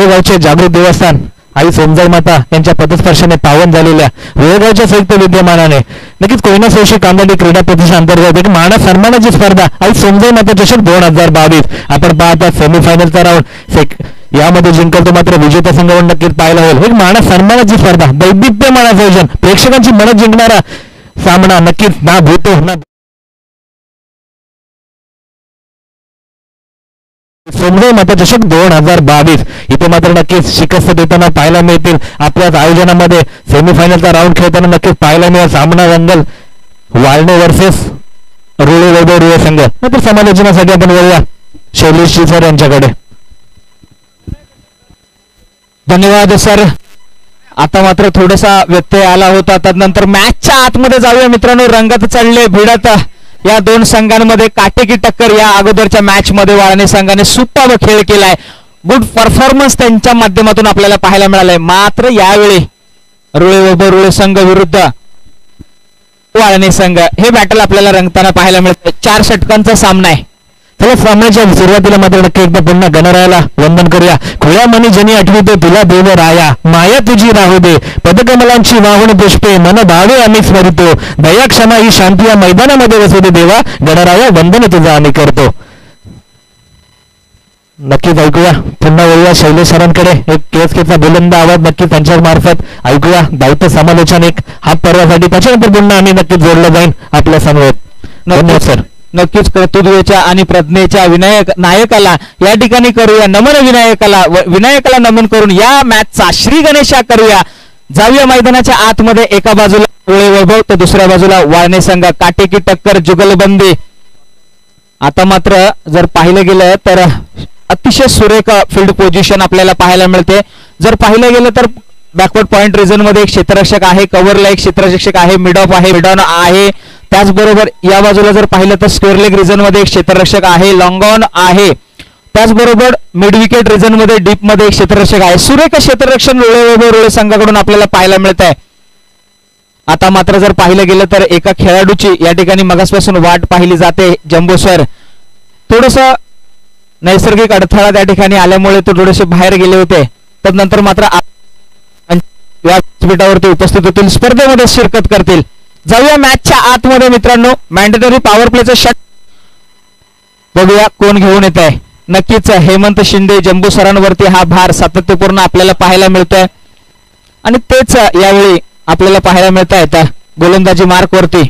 रुळेगावचे जागृत देवस्थान आई सोमजाई माता यांच्या पदस्पर्शाने पावन झालेल्या रुळेगावच्या संयुक्त विद्यमानाने नक्कीच कोयना सोशी कांदडी क्रीडा प्रतिष्ठान अंतर्गत एक मानस सन्मानाची स्पर्धा आई सोमजाई माता चषक 2022 आपण पाहता सेमीफायनलचा राऊंड यामध्ये जिंकल तो मात्र विजेता संघावर नक्कीच पाहायला होईल. एक मानस सन्मानाची स्पर्धा दैदिप्यमान आयोजन प्रेक्षकांची मन जिंकणारा सामना नक्कीच ना भूतो ना सोमजाई माता चषक 2022 इथे मात्र नक्कीच शिकस्त देताना पाहायला मिळतील. आपल्याच आयोजनामध्ये सेमीफायनलचा राऊंड खेळताना नक्कीच पाहायला मिळेल सामना रंगल वाळणे वर्सेस रुळे वैभव रुळे संघ. नंतर समालोचनासाठी आपण वळूया शैलेश सर यांच्याकडे. धन्यवाद सर. आता मात्र थोडासा व्यत्यय आला होता. त्यानंतर मॅचच्या आतमध्ये जाऊया मित्रांनो. रंगत चढले भिडत या दोन संघांमध्ये काटेकी टक्कर. या अगोदरच्या मॅच मध्ये वाळणे संघाने सुपर खेळ केलाय. गुड परफॉर्मन्स त्यांच्या माध्यमातून आपल्याला पाहायला मिळालंय. मात्र यावेळी रुळे वैभव रुळे संघ विरुद्ध वाळणे संघ हे बॅटल आपल्याला रंगताना पाहायला मिळतं. 4 षटकांचा सामना आहे. चला सामन्याच्या सुरुवातीला मात्र नक्की एकदा पुन्हा गणरायाला वंदन करूया. खुळ्या मनी जनी आठवते तुला देव राया माया तुझी राहू दे पदकमलांची वाहून पुष्पे मन भावे आम्ही स्मरितो दया क्षमा ही शांती या मैदानामध्ये वसू दे देवा गणराया वंदन तुझं आम्ही करतो. नक्कीच ऐकूया. पुन्हा वळूया शैलेश सरांकडे. एक केसकेचा बुलंद आवाज नक्की त्यांच्या मार्फत ऐकूया. दायित्व समालोचन एक हात पर्वासाठी त्याच्यानंतर पुन्हा आम्ही नक्कीच जोडलं जाईन आपल्या समवेत. धन्यवाद सर. नक्कीच कर्तृत्वाच्या आणि प्रज्ञेच्या नायकाला या ठिकाणी करूया नमन. विनायकाला नमन करून या मॅचचा श्री गणेशा करूया. जाऊया मैदानाच्या आतमध्ये. एका बाजूला रुळे वैभव तर दुसऱ्या बाजूला वाळणे संघ. काटेकी टक्कर जुगलबंदी. आता मात्र जर पाहिलं गेलं तर अतिशय सुरेख फील्ड पोझिशन आपल्याला पाहायला मिळते. जर पाहिलं गेलं तर बॅकवर्ड पॉइंट रिजन मध्ये एक क्षेत्ररक्षक आहे. कव्हरला एक क्षेत्ररक्षक आहे. मिड ऑफ आहे. मिड ऑन आहे. त्याचबरोबर या बाजूला जर पाहिलं तर स्क्वेअर लेग रिजन मध्ये एक क्षेत्ररक्षक आहे. लॉंग ऑन आहे. त्याचबरोबर मिड विकेट रिजन मध्ये डीप मध्ये एक क्षेत्ररक्षक आहे. सुरेख क्षेत्ररक्षण रुळे वैभव रुळे संघाकडून आपल्याला पाहायला मिळत आहे. आता मात्र जर पाहिलं गेलं तर एका खेळाडूची या ठिकाणी मगासपासून वाट पाहिली जाते. जंबो सर थोडस नैसर्गिक अडथळा त्या ठिकाणी आल्यामुळे ते थोडेसे बाहेर गेले होते. त्यानंतर मात्र व्यासपीठावरती उपस्थित होतील. स्पर्धेमध्ये शिरकत करतील. जाऊया मॅचच्या आतमध्ये मित्रांनो. मॅन्डेटरी पॉवर प्लेचं षट बघूया कोण घेऊन येत आहे. नक्कीच हेमंत शिंदे जंबू सरांवरती हा भार सातत्यपूर्ण आपल्याला पाहायला मिळतोय आणि तेच यावेळी आपल्याला पाहायला मिळत आहे. गोलंदाजी मार्क वरती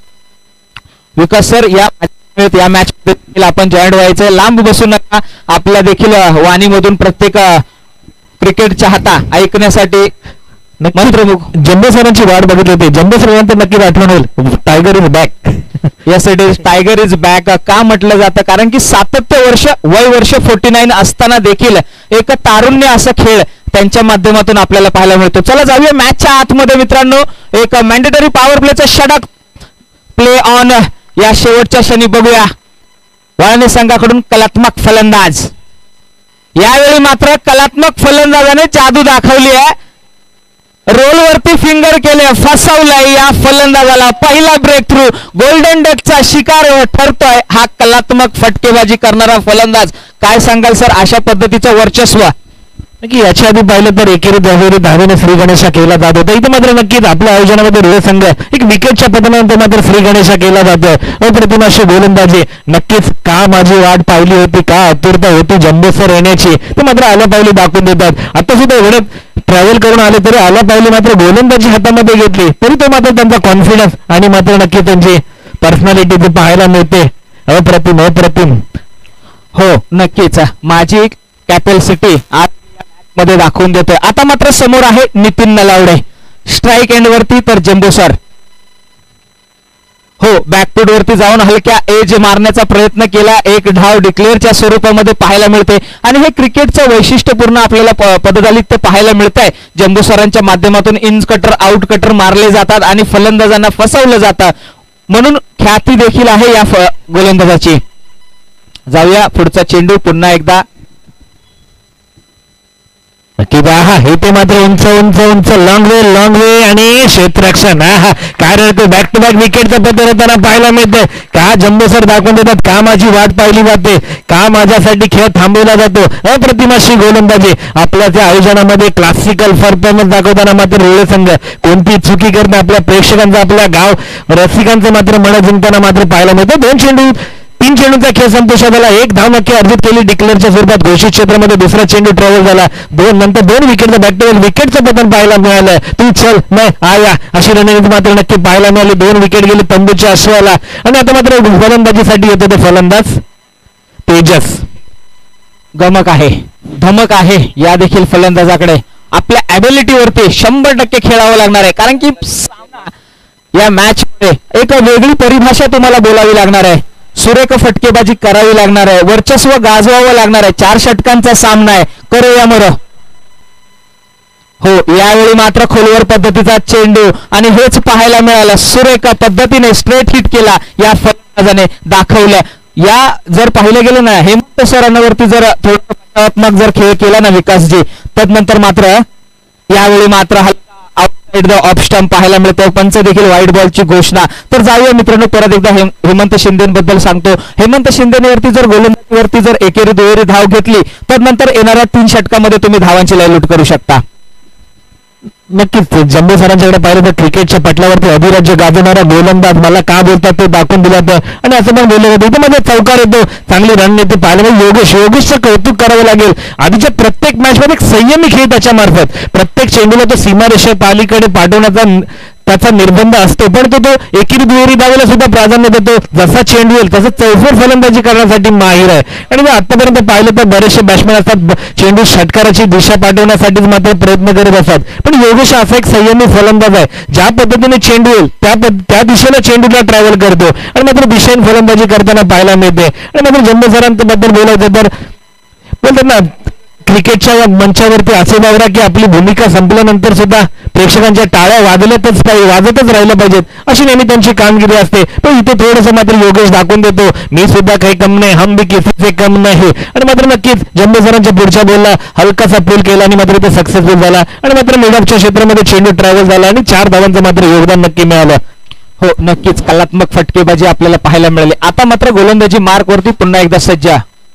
विकास सर या मॅच मध्ये आपण जॉईंट व्हायचंय. लांब बसू नका. आपल्या देखील वाणीमधून प्रत्येक क्रिकेट चाहता ऐकण्यासाठी जंबो सरांची वाट बघितली होती. जंबो सरांनंतर नक्कीच आठवण होईल tiger is back. Yes it is tiger is back. का म्हटलं जातं कारण की वय वर्ष 49 असताना देखील एक तारुण्य असा खेळ त्यांच्या माध्यमातून आपल्याला पाहायला मिळतो. चला जाऊया मॅचच्या आतमध्ये मित्रांनो. एक मॅन्डेटरी पॉवर प्लेचा षटक प्ले ऑन. या शेवटच्या क्षणी बघूया वाळणे संघाकडून कलात्मक फलंदाज. यावेळी मात्र कलात्मक फलंदाजाने जादू दाखवली आहे. रोलवरती फिंगर केले. फसवलाय या फलंदाजाला. पहिला ब्रेक थ्रू गोल्डन डकचा शिकार ठरतोय हा कलात्मक फटकेबाजी करणारा फलंदाज. काय सांगाल सर अशा पद्धतीचं वर्चस्व? नक्की याच्या आधी पाहिलं तर एकेरी दहावीने श्री गणेशा केला जात होता. इथे मात्र नक्कीच आपल्या आयोजनामध्ये रुळे संघ एक विकेटच्या पतनानंतर मात्र श्री गणेशा केला जातोय. अप्रतिम अशी गोलंदाजी. नक्कीच का माझी वाट पाहिली होती का आतुरता होती जंबो सर येण्याची ते मात्र आल्या पावली दाखवून देतात. आता सुद्धा एवढं ट्रॅव्हल करून आले तरी आला पाहिली मात्र गोलंदाजी हातामध्ये घेतली तरी तो मात्र त्यांचा कॉन्फिडन्स आणि मात्र नक्की त्यांची पर्सनॅलिटी ते पाहायला मिळते. अप्रतिम. हो नक्कीच माझी कॅपॅसिटी मध्ये दाखवून देतोय. आता मात्र समोर आहे नितीन नलावडे स्ट्राईक एंड वरती तर जंबो सर हो बॅकफूट वरती जाऊन हलक्या एज मारण्याचा प्रयत्न केला. एक धाव डिक्लेअरच्या स्वरूपामध्ये पाहायला मिळते आणि हे क्रिकेटचं वैशिष्ट्यपूर्ण आपल्याला पदधालीत ते पाहायला मिळत आहे. जंबू सरांच्या माध्यमातून इन कटर आउट कटर मारले जातात आणि फलंदाजांना फसवलं जातं म्हणून ख्याती देखील आहे या गोलंदाजाची. जाऊया पुढचा चेंडू पुन्हा एकदा नक्की हा इथे मात्र उंच उंच उंच लॉंग वे आणि क्षेत्ररक्षण हा काय रे बॅक टू बॅक विकेटचं पद्धत होताना पाहायला मिळतंय का जम्बो सर दाखवून देतात का माझी वाट पाहिली जाते का माझ्यासाठी खेळ थांबवला जातो अप्रतिम अशी गोलंदाजी आपल्या त्या आयोजनामध्ये क्लासिकल परफॉर्मन्स दाखवताना मात्र रोळे संघ कोणती चुकी करते आपल्या प्रेक्षकांचं आपल्या गाव रसिकांचं मात्र मन जिंकताना मात्र पाहायला मिळतं 3 चेंडूचा खेळ संपुष्टात आला 1 धाव नक्की अर्जित केली डिक्लेअरच्या स्वरूपात घोषित क्षेत्रामध्ये दुसरा चेंडू ट्रॅव्हल झाला 2 नंतर 2 विकेटचं बॅक टू बॅक विकेटचं पतन पाहायला मिळालं तू चल मैं आया अशी रणनीती मात्र नक्की पाहायला मिळाली 2 विकेट गेली तंबूच्या अश्वाला आणि आता मात्र फलंदाजीसाठी येतो तो फलंदाज तेजस गमक आहे धमक आहे या देखील फलंदाजाकडे आपल्या ॲबिलिटीवरती 100% खेळावं लागणार आहे कारण की या मॅच मध्ये एक वेगळी परिभाषा तुम्हाला बोलावी लागणार आहे सुरेख फटकेबाजी करावी लागणार आहे वर्चस्व गाजवावं लागणार आहे 4 षटकांचा सामना आहे करूया मरं हो यावेळी मात्र खोलवर पद्धतीचा चेंडू आणि हेच पाहायला मिळालं सुरेख पद्धतीने स्ट्रेट हिट केला या फलंदाजाने दाखवलं या जर पाहिलं गेलं ना हेमंत सरांवरती जर थोडं जर खेळ केला ना विकासजी तदनंतर मात्र यावेळी मात्र आउटसाइड द ऑफ स्टंप पाहायला मिळतं पंच देखील व्हाईट बॉलची घोषणा तर जाऊया मित्रांनो परत एकदा हेमंत शिंदेबद्दल सांगतो हेमंत शिंदेवरती जर गोलंदाजीवरती जर एकेरी दुहेरी धाव घेतली तदनंतर येणाऱ्या 3 षटकामध्ये तुम्ही धावांची लयलूट करू शकता नक्कीच जम्बो सरांच्याकडे पाहिलं तर क्रिकेटच्या पटलावरती अधिराज्य गाजवणारा गोलंदाज मला का बोलतात ते दाखवून दिलं होतं आणि असं पण बोललं होतं इथे मध्ये चौकार येतो चांगली रणनीती पाहिलं योगेशचं कौतुक करावं लागेल आधीच्या प्रत्येक मॅचमध्ये एक संयमी खेळ त्याच्या मार्फत प्रत्येक चेंडूला तो सीमारेषे पालीकडे पाठवण्याचा त्याचा निर्बंध असतो पण तो एकेरी दुहेरी धावेला सुद्धा प्राधान्य देतो जसा चेंडू येईल तसं चौफेर फलंदाजी करण्यासाठी माहिर आहे आणि आतापर्यंत पाहिलं तर बरेचसे बॅट्समॅन असतात चेंडू षटकाराची दिशा पाठवण्यासाठीच मात्र प्रयत्न करत असतात पण योगेश असा एक संयमी फलंदाज आहे ज्या पद्धतीने चेंडू येईल त्या दिशेला चेंडूला ट्रॅव्हल करतो आणि मात्र दिशेने फलंदाजी करताना पाहायला मिळते आणि मात्र जम्बो सरांबद्दल बोलायचं तर बोलतात ना क्रिकेटच्या या मंचावरती असे वावरा की आपली भूमिका संपल्यानंतर सुद्धा प्रेक्षकांच्या टाळ्या वाजतच राहिल्या पाहिजेत अशी नेहमी त्यांची कामगिरी असते पण इथे थोडंसं मात्र योगेश दाखवून देतो मी सुद्धा काही कम नाही हम भी किसी से कम नाही आणि मात्र नक्कीच जम्बो सरांच्या पुढच्या बॉलला हलकासा पूल केला आणि मात्र ते सक्सेसफुल झाला आणि मात्र मिडऑफच्या क्षेत्रामध्ये चेंडू ट्रॅव्हल झाला आणि 4 धावांचं मात्र योगदान नक्की मिळालं हो नक्कीच कलात्मक फटकेबाजी आपल्याला पाहायला मिळाली आता मात्र गोलंदाजी मार्कवरती पुन्हा एकदा सज्ज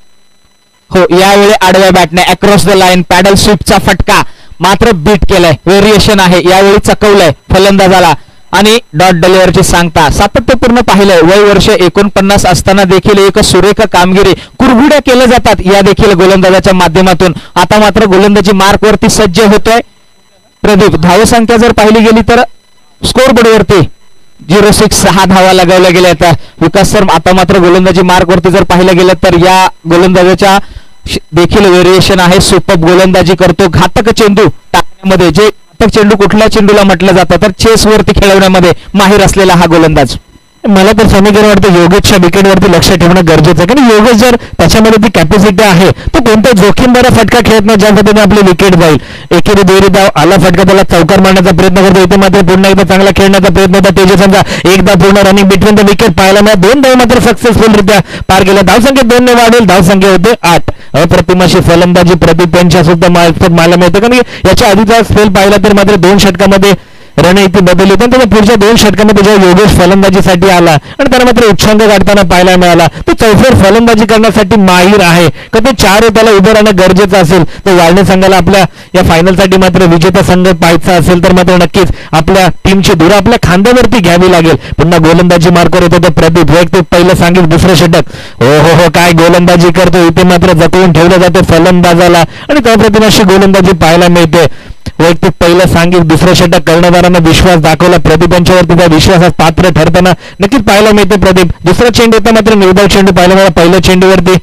हो यावेळी आडव्या बॅटने अक्रॉस द लाईन पॅडल स्वीपचा फटका मात्र बीट केलाय व्हेरिएशन आहे यावेळी चकवलंय फलंदाजाला आणि डॉट डिलिव्हरची सांगता सातत्यपूर्ण पाहिलंय वय वर्ष 49 असताना देखील एक सुरेख कामगिरी कुरघुड्या केल्या जातात या देखील गोलंदाजाच्या माध्यमातून आता मात्र गोलंदाजी मार्कवरती सज्ज होतोय प्रदीप धावसंख्या जर पाहिली गेली तर स्कोरबोर्डवरती 0-6 6 धावा लगावल्या गेल्या आहेत विकास सर आता मात्र गोलंदाजी मार्कवरती जर पाहिलं गेलं तर या गोलंदाजाच्या देखील व्हेरिएशन आहे सुपर गोलंदाजी करतो घातक चेंडू टाकण्यामध्ये जे घातक चेंडू कुठल्या चेंडूला म्हटलं जातं तर चेस वरती खेळवण्यामध्ये माहिर असलेला हा गोलंदाज मला तर समीकरण वाटतं योगेशच्या विकेटवरती लक्ष ठेवणं गरजेचं आहे कारण योगेश जर त्याच्यामध्ये ती कॅपॅसिटी आहे तो कोणत्याही जोखीमदार फटका खेळत नाही ज्या पद्धतीने आपली विकेट जाईल एकेरी दुहेरी धाव आला फटका त्याला चौकार मारण्याचा प्रयत्न करतो इथे मात्र पुन्हा एकदा चांगला खेळण्याचा प्रयत्न होता तेजसचा एकदा पूर्ण रनिंग बिटवीन द विकेट पाहायला मिळाला 2 धाव मात्र सक्सेसफुलरित्या पार केल्या धावसंख्या 2 ने वाढेल धावसंख्या होते 8 अप्रतिमाशी फलंदाजी प्रदीप यांच्या सुद्धा पाहायला मिळतं कारण याच्या आधीचा स्पेल पाहिला तर मात्र 2 षटकामध्ये रणनीती बदलली होती त्याच्या पुढच्या 2 षटकामध्ये जेव्हा योगेश फलंदाजीसाठी आला आणि त्याला मात्र उच्चांक गाठताना पाहायला मिळाला तो चौफेर फलंदाजी करण्यासाठी माहीर आहे का ते 4 त्याला उभं राहणं गरजेचं असेल तर वाळणे संघाला आपल्या या फायनलसाठी मात्र विजेता संघ पाहायचा असेल तर मात्र नक्कीच आपल्या टीमची धुरा आपल्या खांद्यावरती घ्यावी लागेल पुन्हा गोलंदाजी मार्कवर होतो तर प्रदीप वैयक्तिक पहिलं सांगेल दुसरं षटक हो काय गोलंदाजी करतो इथे मात्र जपवून ठेवलं जातं फलंदाजाला आणि अप्रतिमाशी गोलंदाजी पाहायला मिळते वैयक्तिक पहिलं सांगेल दुसरं षटक कर्णधारांना विश्वास दाखवला प्रदीप यांच्यावरती त्या विश्वासात पात्र ठरताना नक्कीच पाहायला मिळते प्रदीप दुसरा चेंडू येता मात्र निर्धाव चेंडू पाहायला मिळाला पहिल्या चेंडूवरती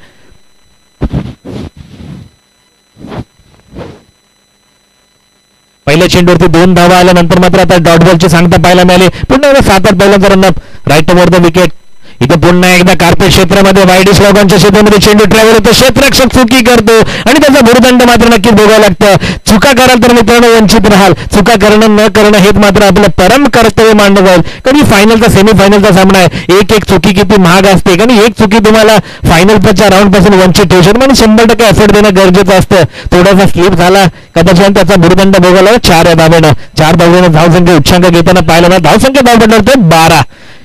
पहिल्या चेंडूवरती 2 धावा आल्यानंतर मात्र आता डॉट बॉलची सांगता पाहायला मिळाली पुन्हा 7-8 बैलांचा run up right over the wicket इथे पुन्हा एकदा कार्पेट क्षेत्रामध्ये वाईडिश लोकांच्या क्षेत्रामध्ये चेंडू ट्रॅव्हल होतो, क्षेत्ररक्षक चुकी करतो आणि त्याचा भुर्दंड मात्र नक्कीच भोगावं लागतं. चुका कराल तर मित्रांनो वंचित राहाल, चुका करणं न करणं हेच मात्र आपलं परम कर्तव्य मानलं जाईल. कारण फायनलचा सेमीफायनलचा सामना आहे, एक चुकी किती महाग असते, कारण एक चुकी तुम्हाला फायनलच्या राऊंड पासून वंचित ठेवू शकते. म्हणजे 100% एफर्ट देणं गरजेचं असतं. थोडासा स्लिप झाला कदाचित त्याचा भुर्दंड भोगायला 4 या धावेनं 4 धावेनं धावसंख्या उच्चांक घेताना पाहिलं ना, धावसंख्या धाव पडणार ते 12.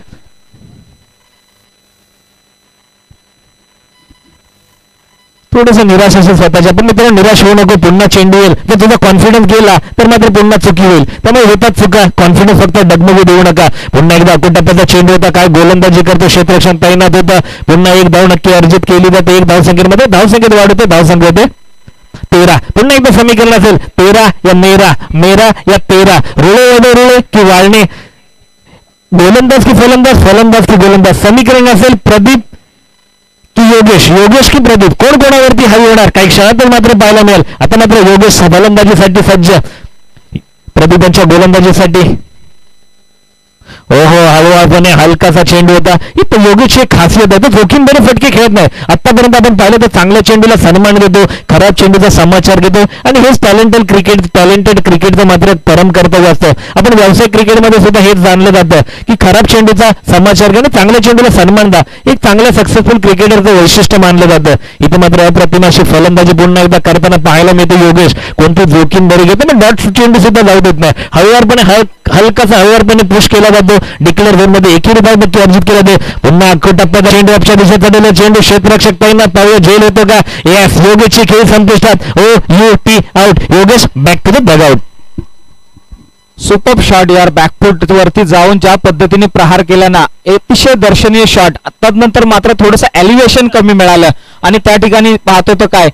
थोडंसं निराश असेल स्वतःच्या, पण मित्रांनो निराश होऊ नको. पुन्हा चेंडू येईल, जर तुझा कॉन्फिडन्स गेला तर मात्र पुन्हा चुकी होईल. त्यामुळे होतात चुका, कॉन्फिडन्स फक्त डगमगू देऊ नका. पुन्हा एकदा अकोटप्प्याचा चेंडू होता, काय गोलंदाजी करतो, क्षेत्ररक्षण तैनात होतं. पुन्हा एक धाव नक्की अर्जित केली जाते. एक धावसंख्येमध्ये धावसंख्येत वाढ होते, धावसंख्या होते 13. पुन्हा एकदा समीकरण असेल 13 या मेरा, मेरा या 13. रुळे की वाळणे, गोलंदाज की फलंदाज, फलंदाज की गोलंदाज. समीकरण असेल प्रदीप की योगेश, योगेश की प्रदीप, कोण कोणावरती हवी होणार काही क्षणातच मात्र पाहायला मिळेल. आता मात्र योगेश फलंदाजीसाठी सज्ज, प्रदीपांच्या गोलंदाजीसाठी. हो हळूहळूपणे हलकासा चेंडू होता. ही योगेशची एक खासियत आहे, तो जोखीमभरे फटके खेळत नाही. आतापर्यंत आपण पाहिलं तर चांगल्या चेंडूला सन्मान देतो, खराब चेंडूचा समाचार घेतो आणि हेच टॅलेंटेड क्रिकेटचं मात्र परम कर्तव्य असतं. आपण व्यावसायिक क्रिकेटमध्ये सुद्धा हेच जाणलं जातं की खराब चेंडूचा समाचार घेणं, चांगल्या चेंडूला सन्मान द्या, एक चांगल्या सक्सेसफुल क्रिकेटरचं वैशिष्ट्य मानलं जातं. इथे मात्र अप्रतिम अशी फलंदाजी पुन्हा एकदा करताना पाहायला मिळते. योगेश कोणती जोखीम बरी घेतो, पण डॉट चेंडू सुद्धा जाऊ देत नाही. हलकासा हळूवारपणे पुश केला जातो. डिक्लेअर झोन मध्ये एकेरी धाव नक्की अर्जित केला ते. पुन्हा टप्प्याचा चेंडू अपच्या दिशेत चाललेला चेंडू, क्षेत्ररक्षक तैनात, पाहूया झेल होतो का. येस, योगेशची खेळ संपुष्टात. OUT out. Yogesh back to the dugout. Super shot यार, बॅकफूट वरती जाऊन ज्या पद्धतीने प्रहार केला ना, अतिशय दर्शनीय शॉट. तदनंतर मात्र थोडंसं एलिव्हेशन कमी मिळालं आणि त्या ठिकाणी पाहतो तर काय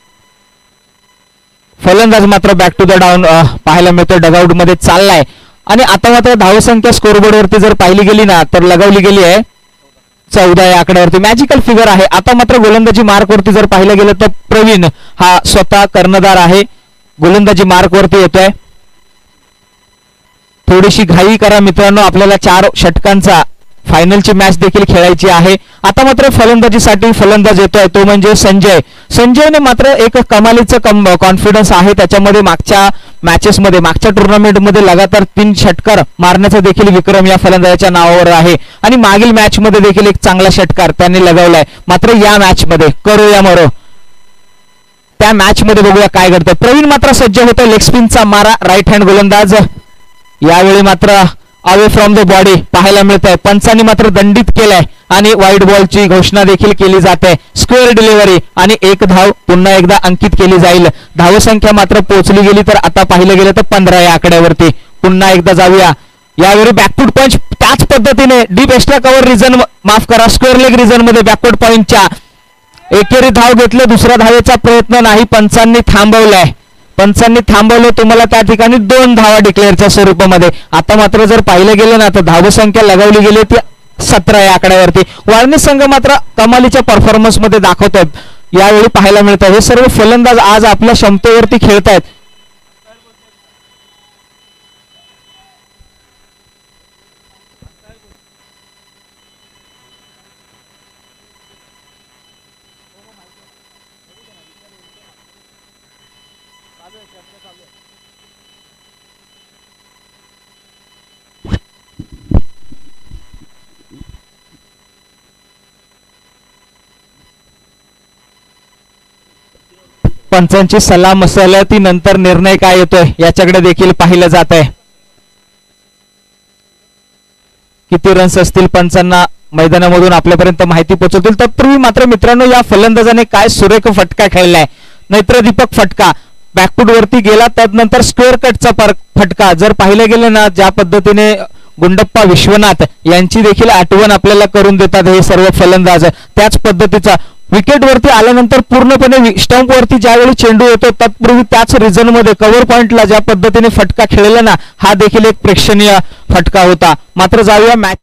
फलंदाज मात्र बॅक टू द डाऊन पाहायला मिळतो, डगआउट मध्ये चाललाय. आणि आता मात्र धावसंख्या स्कोरबोर्ड वरती जर पाहिली गेली ना तर लगावली गेली आहे 14 या आकड्यावरती. मॅजिकल फिगर आहे. आता मात्र गोलंदाजी मार्क वरती जर पाहिलं गेलं तर प्रवीण हा स्वतः कर्णधार आहे, गोलंदाजी मार्क वरती येतोय. थोडीशी घाई करा मित्रांनो, आपल्याला 4 षटकांचा फायनलची मॅच देखील खेळायची आहे. आता मात्र फलंदाजीसाठी फलंदाज येतोय, तो म्हणजे संजय. संजयने मात्र एक कमालीचं कॉन्फिडन्स आहे त्याच्यामध्ये. मागच्या मॅचेसमध्ये, मागच्या टुर्नामेंटमध्ये लगातार 3 षटकार मारण्याचा देखील विक्रम या फलंदाजाच्या नावावर आहे आणि मागील मॅच मध्ये देखील एक चांगला षटकार त्यांनी लगावलाय. मात्र या मॅच मध्ये करो या मरो, त्या मॅच मध्ये बघूया काय घडतं. प्रवीण मात्र सज्ज होतो, लेग स्पिनचा मारा, राईट हँड गोलंदाज. यावेळी मात्र अवे फ्रॉम द बॉडी पाहायला मिळत आहे. पंचांनी मात्र दंडित केलाय आणि व्हाईट बॉलची घोषणा देखील केली जाते. स्क्वेअर डिलिव्हरी आणि 1 धाव पुन्हा एकदा अंकित केली जाईल. धावसंख्या मात्र पोहोचली गेली तर आता पाहिलं गेलं तर 15 या आकड्यावरती. पुन्हा एकदा जाऊया, यावेळी बॅकफूट पंच त्याच पद्धतीने डीप एक्स्ट्रा कव्हर रिजन, माफ करा स्क्वेअर लेग रिजन मध्ये बॅकवर्ड पॉइंटच्या एकेरी धाव घेतलं. दुसऱ्या धावेचा प्रयत्न नाही, पंचांनी थांबवलाय. पंचांनी थांबवलं, तुम्हाला त्या ठिकाणी 2 धावा डिक्लेअरच्या स्वरूपामध्ये. आता मात्र जर पाहिलं गेलं ना तर धावसंख्या लगावली गेली ती 17 या आकड्यावरती. वाळणी संघ मात्र कमालीच्या परफॉर्मन्स मध्ये दाखवतात यावेळी पाहायला मिळतं. हे सर्व फलंदाज आज आपल्या क्षमतेवरती खेळतायत. पंचांची सलाह मसलती नंतर निर्णय काय येतोय याच्याकडे देखील पाहिलं जात आहे. किती रन्स असतील पंचांना मैदानामधून आपल्यापर्यंत माहिती पोहोचवतील. तत्पूर्वी मात्र मित्रांनो या फलंदाजाने काय सुरेख फटका खेळलाय. नेत्र दीपक फटका बॅकफूट वरती गेला, त्यानंतर स्क्वेअर कटचा फटका. जर पाहिलं गेलं ना ज्या पद्धतीने गुंडप्पा विश्वनाथ यांची देखील आठवण आपल्याला करून देतात हे सर्व फलंदाज. त्याच पद्धतीचा विकेट वरती आल्यानंतर पूर्णपणे स्टंप वरती ज्यावेळी चेंडू येतो तत्पूर्वी त्याच रिझन मध्ये कव्हर पॉइंटला ज्या पद्धतीने फटका खेळला ना, हा देखील एक प्रेक्षणीय फटका होता. मात्र जाऊया मॅच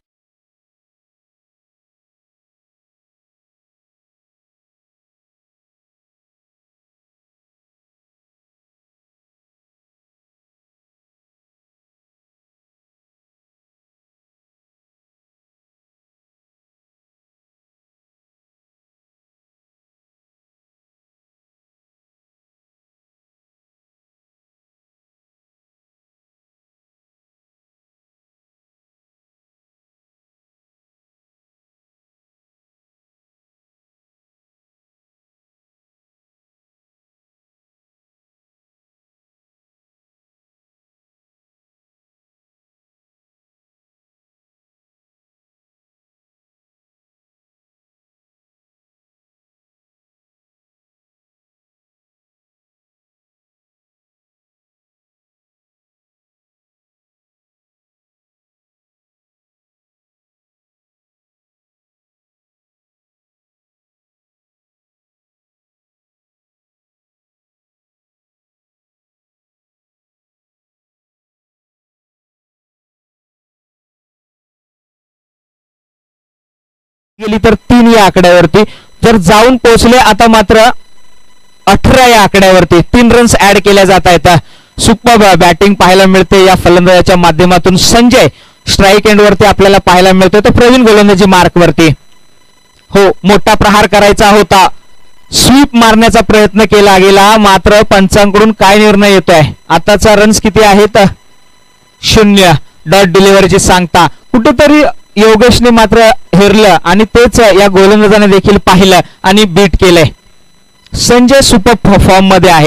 गेली तर 3 या आकड्यावरती जर जाऊन पोहोचले आता मात्र 18 या आकड्यावरती 3 रन्स ऍड केल्या जात आहेत. सुपर बॅटिंग पाहायला मिळते या फलंदाजाच्या माध्यमातून. संजय स्ट्राईक एंड वरती आपल्याला पाहायला मिळतोय तर प्रवीण गोलंदाजी मार्क वरती. हो, मोठा प्रहार करायचा होता, स्वीप मारण्याचा प्रयत्न केला गेला मात्र पंचांकडून काय निर्णय येतोय. आताचा रन्स किती आहेत 0. डॉट डिलिव्हरीची सांगता कुठेतरी योगेशने मात्र हेरलं आणि तेच या गोलंदाजाने देखील पाहिलं आणि बीट केलंय. संजय सुपर फॉर्म मध्ये आहे.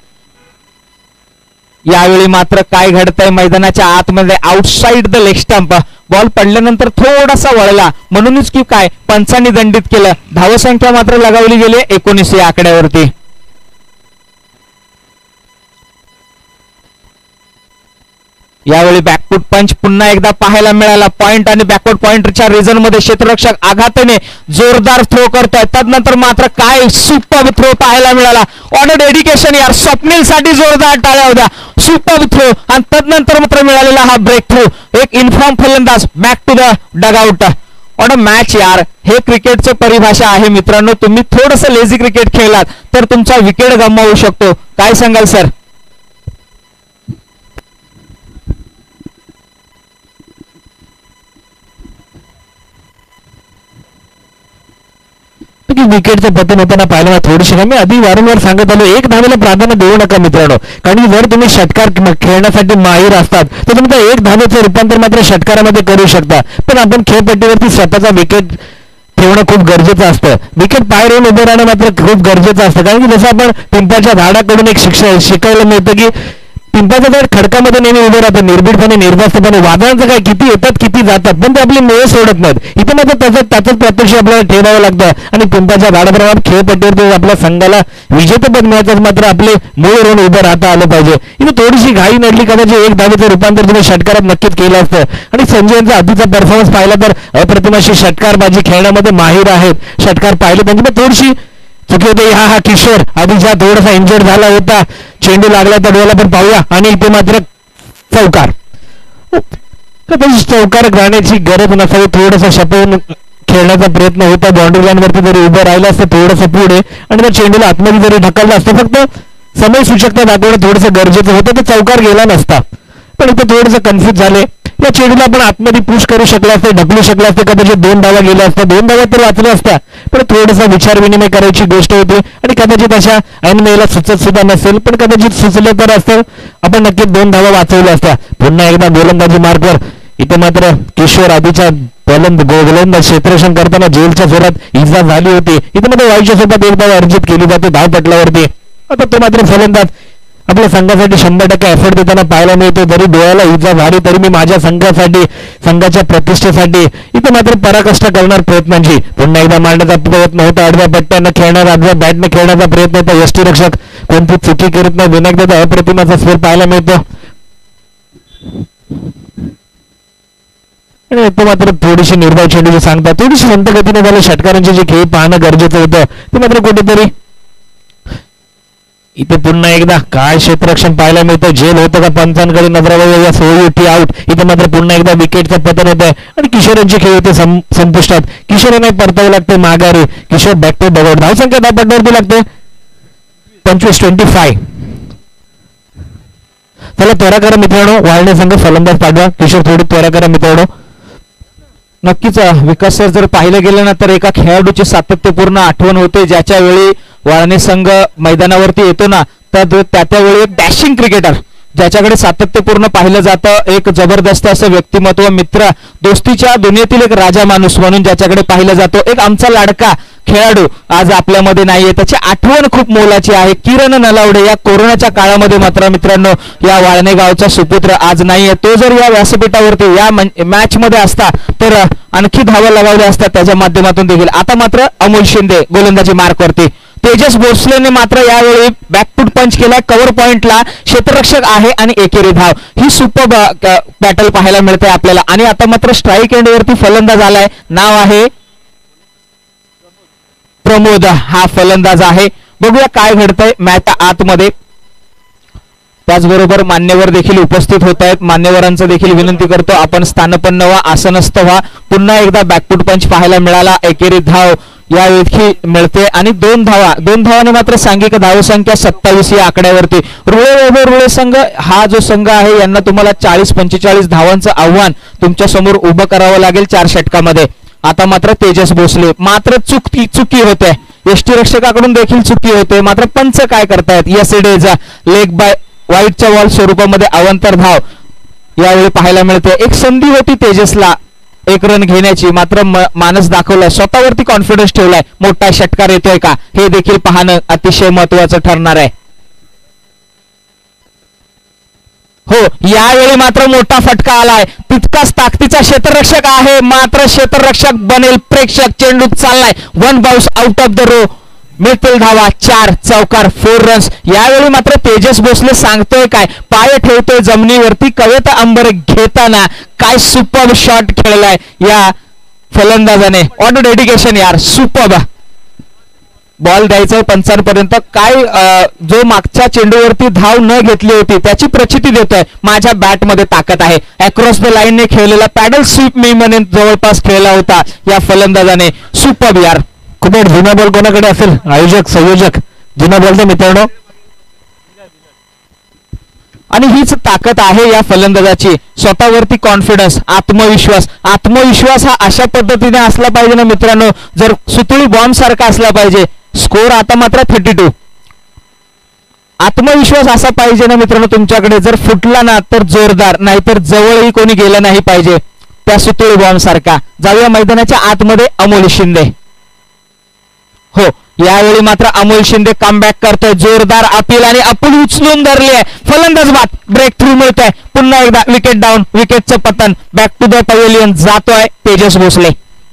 यावेळी मात्र काय घडतंय मैदानाच्या आतमध्ये outside the leg stump ball पडल्यानंतर थोडासा वळला म्हणूनच की काय पंचांनी दंडित केलं. धावसंख्या मात्र लगावली गेली 19 या आकड्यावरती. यावेळी बॅकफूट पंच पुन्हा एकदा पाहायला मिळाला. पॉइंट आणि बॅकवर्ड पॉइंटच्या रिझन मध्ये क्षेत्ररक्षक आघाताने जोरदार थ्रो करतोय. तदनंतर मात्र काय सुपर थ्रो पाहायला मिळाला. ऑन डेडिकेशन यार, स्वप्नील साठी जोरदार टाळ्या होत्या. सुपर थ्रो आणि तदनंतर मात्र मिळालेला हा ब्रेक थ्रो. एक इन्फॉर्म फलंदाज back to the dugout. On a match यार, हे क्रिकेटचं परिभाषा आहे मित्रांनो. तुम्ही थोडस लेझी क्रिकेट खेळलात तर तुमचा विकेट गमावू शकतो. काय सांगाल सर. विकेटचं पतन होताना पाहिलं थोडीशी मी आधी वारंवार सांगत आलो, 1 धावेला प्राधान्य देऊ नका मित्रांनो. कारण जर तुम्ही षटकार खेळण्यासाठी माहीर असतात तर तुमचं 1 धावेचं रूपांतर मात्र षटकारामध्ये करू शकता. पण आपण खेळपट्टीवरती स्वतःचा विकेट ठेवणं खूप गरजेचं असतं. विकेट पाय राहून उभं राहणं मात्र खूप गरजेचं असतं. कारण की जसं आपण पिंपळाच्या झाडाकडून एक शिकायला मिळतं की पिंपळाचं झाड खडकामध्ये नेहमी उभं राहतं, निर्भीडपणे निर्धास्तपणे. वादळांचं काय किती येतात किती जातात पण ते आपली मुळे सोडत नाहीत. इथे मात्र त्याच प्रत्यक्ष आपल्याला ठेवावं लागतं आणि पिंपळाच्या झाडाप्रमाणे खेळपट्टीवरती आपल्या संघाला विजेतेपद मिळायचं मात्र आपले मूळ राहून उभं राहता आलं पाहिजे. इथे थोडीशी घाई नडली कदाचित 1 धावेचं रूपांतर तुम्ही षटकारात नक्कीच केलं असतं. आणि संजय यांचा आधीचा परफॉर्मन्स पाहिला तर अप्रतिम अशी षटकारबाजी खेळण्यामध्ये माहीर आहेत. षटकार पाहिले त्यांची पण थोडीशी चुकी होते. हा किशोर आधी ज्या थोडासा इंजर्ड झाला होता, चेंडू लागला त्या डोळ्याला पण पाहूया. आणि इथे मात्र चौकार. चौकार गाण्याची गरज नसावी, थोडंसं शपवून खेळण्याचा प्रयत्न होता. बाउंड्री लाईन वरती जरी उभं राहिलं असतं थोडंसं पुढे आणि त्या चेंडूला आतमध्ये जरी ढकललं असतं, फक्त समय सूचकता दाखवणं थोडंसं गरजेचं होतं, तर चौकार गेला नसता. पण इथे थोडंसं कन्फ्युज झाले. या चेंडूला आपण आतमध्ये पुश करू शकला असते, ढकलू शकला असते, कदाचित 2 धावा गेल्या असत्या, 2 धावा तर वाचल्या असत्या. पण थोडासा विचार विनिमय करायची गोष्ट होती आणि कदाचित अशा ऐनवेळेला सुचत सुद्धा नसेल, पण कदाचित सुचलं तर असतं आपण नक्कीच 2 धावा वाचवल्या असत्या. पुन्हा एकदा गोलंदाजी मार्कवर. इथे मात्र किशोर आधीच्या गोलंदाज क्षेत्ररक्षण करताना जेलच्या जोरात इजा झाली होती. इथे मात्र वाईच्या सोबत 1 धाव अर्जित केली जाते धावपटलावरती. आता तो मात्र फलंदाज आपल्या संघासाठी 100% एफर्ट देताना पाहायला मिळतो. जरी डोळ्याला इजा झाली तरी मी माझ्या संघासाठी, संघाच्या प्रतिष्ठेसाठी इथे मात्र पराकाष्ठा करणार प्रयत्नांची. पुन्हा एकदा मांडण्याचा प्रयत्न होता, आडव्या पट्ट्यानं खेळणार, आडव्या बॅटने खेळण्याचा प्रयत्न होता. यष्टीरक्षक कोणती चुकी करत नाही. विनायक दादा अप्रतिमाचा स्कोर पाहायला मिळतो. आणि तो मात्र थोडीशी निर्भय चेंडूची सांगता, थोडीशी संत गतीने झालं. षटकारांचे जे खेळ पाहणं गरजेचं होतं ते मात्र कुठेतरी. इथे पुन्हा एकदा काय क्षेत्ररक्षण पाहायला मिळतं. जेल होतं का पंचांकडे नजरावर सोयी आउट. इथे मात्र पुन्हा एकदा विकेटचं पतन होत आहे आणि किशोरांचे खेळ होते संपुष्टात. किशोरांना परतावे लागते माघारी. Kishor back to dugout. धावसंख्या धावपट्टीवरती लागते 25-25. चला त्वरा करा मित्रांनो, वाळणे संघ फलंदाज पाठवा. किशोर थोडी त्वरा करा मित्रांनो. नक्कीच विकास सर, जर पाहिलं गेलं ना तर एका खेळाडूची सातत्यपूर्ण आठवण होते. ज्याच्या वेळी वाळणे संघ मैदानावरती येतो ना तर त्यावेळी एक डॅशिंग क्रिकेटर ज्याच्याकडे सातत्यपूर्ण पाहिलं जातं, एक जबरदस्त असं व्यक्तिमत्व, मित्र, दोस्तीच्या दुनियेतील एक राजा माणूस म्हणून ज्याच्याकडे पाहिलं जातो. एक आमचा लाडका खेळाडू आज आपल्यामध्ये नाहीये, त्याची आठवण खूप मोलाची आहे. किरण नलावडे या कोरोनाच्या काळामध्ये मात्र मित्रांनो या वाळणे गावचा सुपुत्र आज नाहीये. तो जर या व्यासपीठावरती या मॅच मध्ये असता तर आणखी धावा लगावल्या असतात त्याच्या माध्यमातून देखील. आता मात्र अमोल शिंदे गोलंदाजी मार्कवरती. तेजस भोसलेने मात्र यावेळी बॅकफूट पंच केलाय. कव्हर पॉइंटला क्षेत्ररक्षक आहे आणि एकेरी धाव. ही सुपर बॅटल पाहायला मिळते आपल्याला. आणि आता मात्र स्ट्राईक एंडवरती फलंदाज आलाय. नाव आहे प्रमोद, हा फलंदाज आहे. बघूया काय घडतंय मॅच आतमध्ये. त्याचबरोबर मान्यवर देखील उपस्थित होत आहेत. मान्यवरांचं देखील विनंती करतो आपण स्थानपन्न व्हा, आसनस्थ व्हा. पुन्हा एकदा बॅकफूट पंच पाहायला मिळाला. एकेरी धाव यावेळी मिळते आणि 2 धावाने मात्र सांघिक धावसंख्या 27 या आकड्यावरती. रुळे संघ हा जो संघ आहे यांना तुम्हाला 40-45 धावांचं आव्हान तुमच्या समोर उभं करावं लागेल 4 षटकामध्ये. आता मात्र तेजस भोसले मात्र चुकी होते. यष्टीरक्षकाकडून देखील चुकी होते. मात्र पंच काय करतायत. यसेडेचा लेग बाय वाईटच्या बॉल स्वरूपामध्ये अवंतर धाव यावेळी पाहायला मिळते. एक संधी होती तेजसला 1 रन घेण्याची, मात्र मानस दाखवलाय, स्वतःवरती कॉन्फिडन्स ठेवलाय. मोठा षटकार येतोय का हे देखील पाहणं अतिशय महत्वाचं ठरणार आहे. हो, यावेळी मात्र मोठा फटका आलाय. तितकाच ताकदीचा क्षेत्ररक्षक आहे, मात्र क्षेत्ररक्षक बनेल प्रेक्षक. चेंडू चाललाय 1 bounce out of the row. मिळतील धावा 4 चौकार 4 रन्स. यावेळी मात्र तेजस भोसले सांगतोय काय, पाय ठेवतोय जमिनीवरती. कवेता अंबर घेताना काय सुपर्ब शॉट खेळलाय या फलंदाजाने. ऑन डेडिकेशन यार, सुपर्ब. बॉल द्यायचंय पंचांपर्यंत. काय जो मागच्या चेंडूवरती धाव न घेतली होती त्याची प्रचिती देतोय. माझ्या बॅट मध्ये ताकद आहे. अक्रॉस द लाईनने खेळलेला पॅडल स्वीप मी म्हणेन जवळपास खेळला होता या फलंदाजाने. सुपर्ब यार. कुबेर जुना बॉल कोणाकडे असेल. आयोजक संयोजक जुना बॉल तर मित्रांनो. आणि हीच ताकद आहे या फलंदाजाची. स्वतःवरती कॉन्फिडन्स, आत्मविश्वास हा अशा पद्धतीने असला पाहिजे ना मित्रांनो, जर सुतळी बॉम्ब सारखा असला पाहिजे. स्कोर आता मात्र 32. आत्मविश्वास असा पाहिजे ना मित्रांनो तुमच्याकडे, जर फुटला ना तर जोरदार, नाहीतर जवळही कोणी गेलं नाही पाहिजे त्या सुतळी बॉम्ब सारखा. जाऊया मैदानाच्या आतमध्ये. अमोल शिंदे. हो, यावेळी मात्र अमोल शिंदे कमबॅक करतोय. जोरदार अपील आणि अपील उचलून धरली आहे. फलंदाज बाद. ब्रेक थ्रू मिळतोय. पुन्हा एकदा विकेट डाऊन. विकेटचं पतन. बॅक टू द पवेलियन जातोय तेजस भोसले.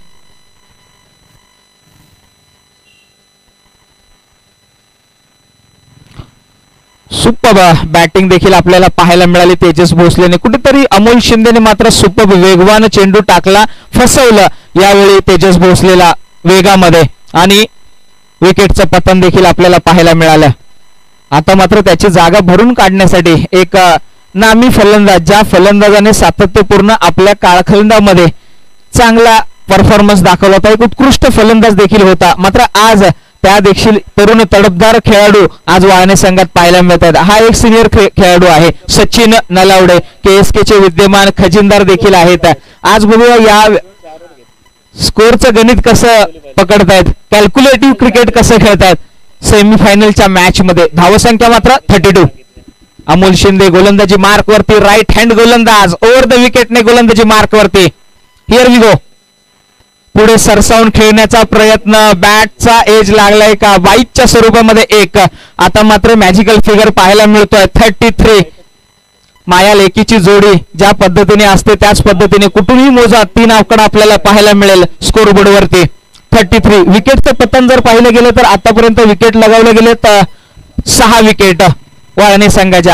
सुपर्ब बॅटिंग देखील आपल्याला पाहायला मिळाली तेजस भोसलेने. कुठेतरी अमोल शिंदेने मात्र सुपर्ब वेगवान चेंडू टाकला, फसवलं यावेळी तेजस भोसलेला वेगामध्ये आणि विकेटचं पतन देखील आपल्याला पाहायला मिळालं. आता मात्र त्याची जागा भरून काढण्यासाठी एक नामी फलंदाज, ज्या फलंदाजाने सातत्यपूर्ण आपल्या काळखंडामध्ये चांगला परफॉर्मन्स दाखवला होता, एक उत्कृष्ट फलंदाज देखील होता, मात्र आज त्या देखील तरुण तडफदार खेळाडू आज वाळणे संघात पाहायला मिळतात. हा एक सिनियर खेळाडू आहे सचिन नलावडे. KSK चे विद्यमान खजिनदार देखील आहेत. आज बघूया या स्कोरचं गणित कसं पकडतायत, कॅल्क्युलेटिव्ह क्रिकेट कसं खेळतायत सेमीफायनलच्या मॅच मध्ये. धावसंख्या मात्र 32. अमोल शिंदे गोलंदाजी मार्क वरती. राईट हँड गोलंदाज ओव्हर द विकेटने गोलंदाजी मार्क वरती. Here we go. पुढे सरसावून खेळण्याचा प्रयत्न. बॅटचा एज लागलाय का वाईटच्या स्वरूपामध्ये 1. आता मात्र मॅजिकल फिगर पाहायला मिळतोय 33. माया लेकीची जोडी ज्या पद्धतीने असते त्याच पद्धतीने कुठूनही मोजा 3 आकडा आपल्याला पाहायला मिळेल स्कोर बोर्ड वरती. 33. विकेटचं पतन जर पाहिलं गेलं तर आतापर्यंत विकेट लगावले गेले 6 विकेट वाळणे संघाच्या.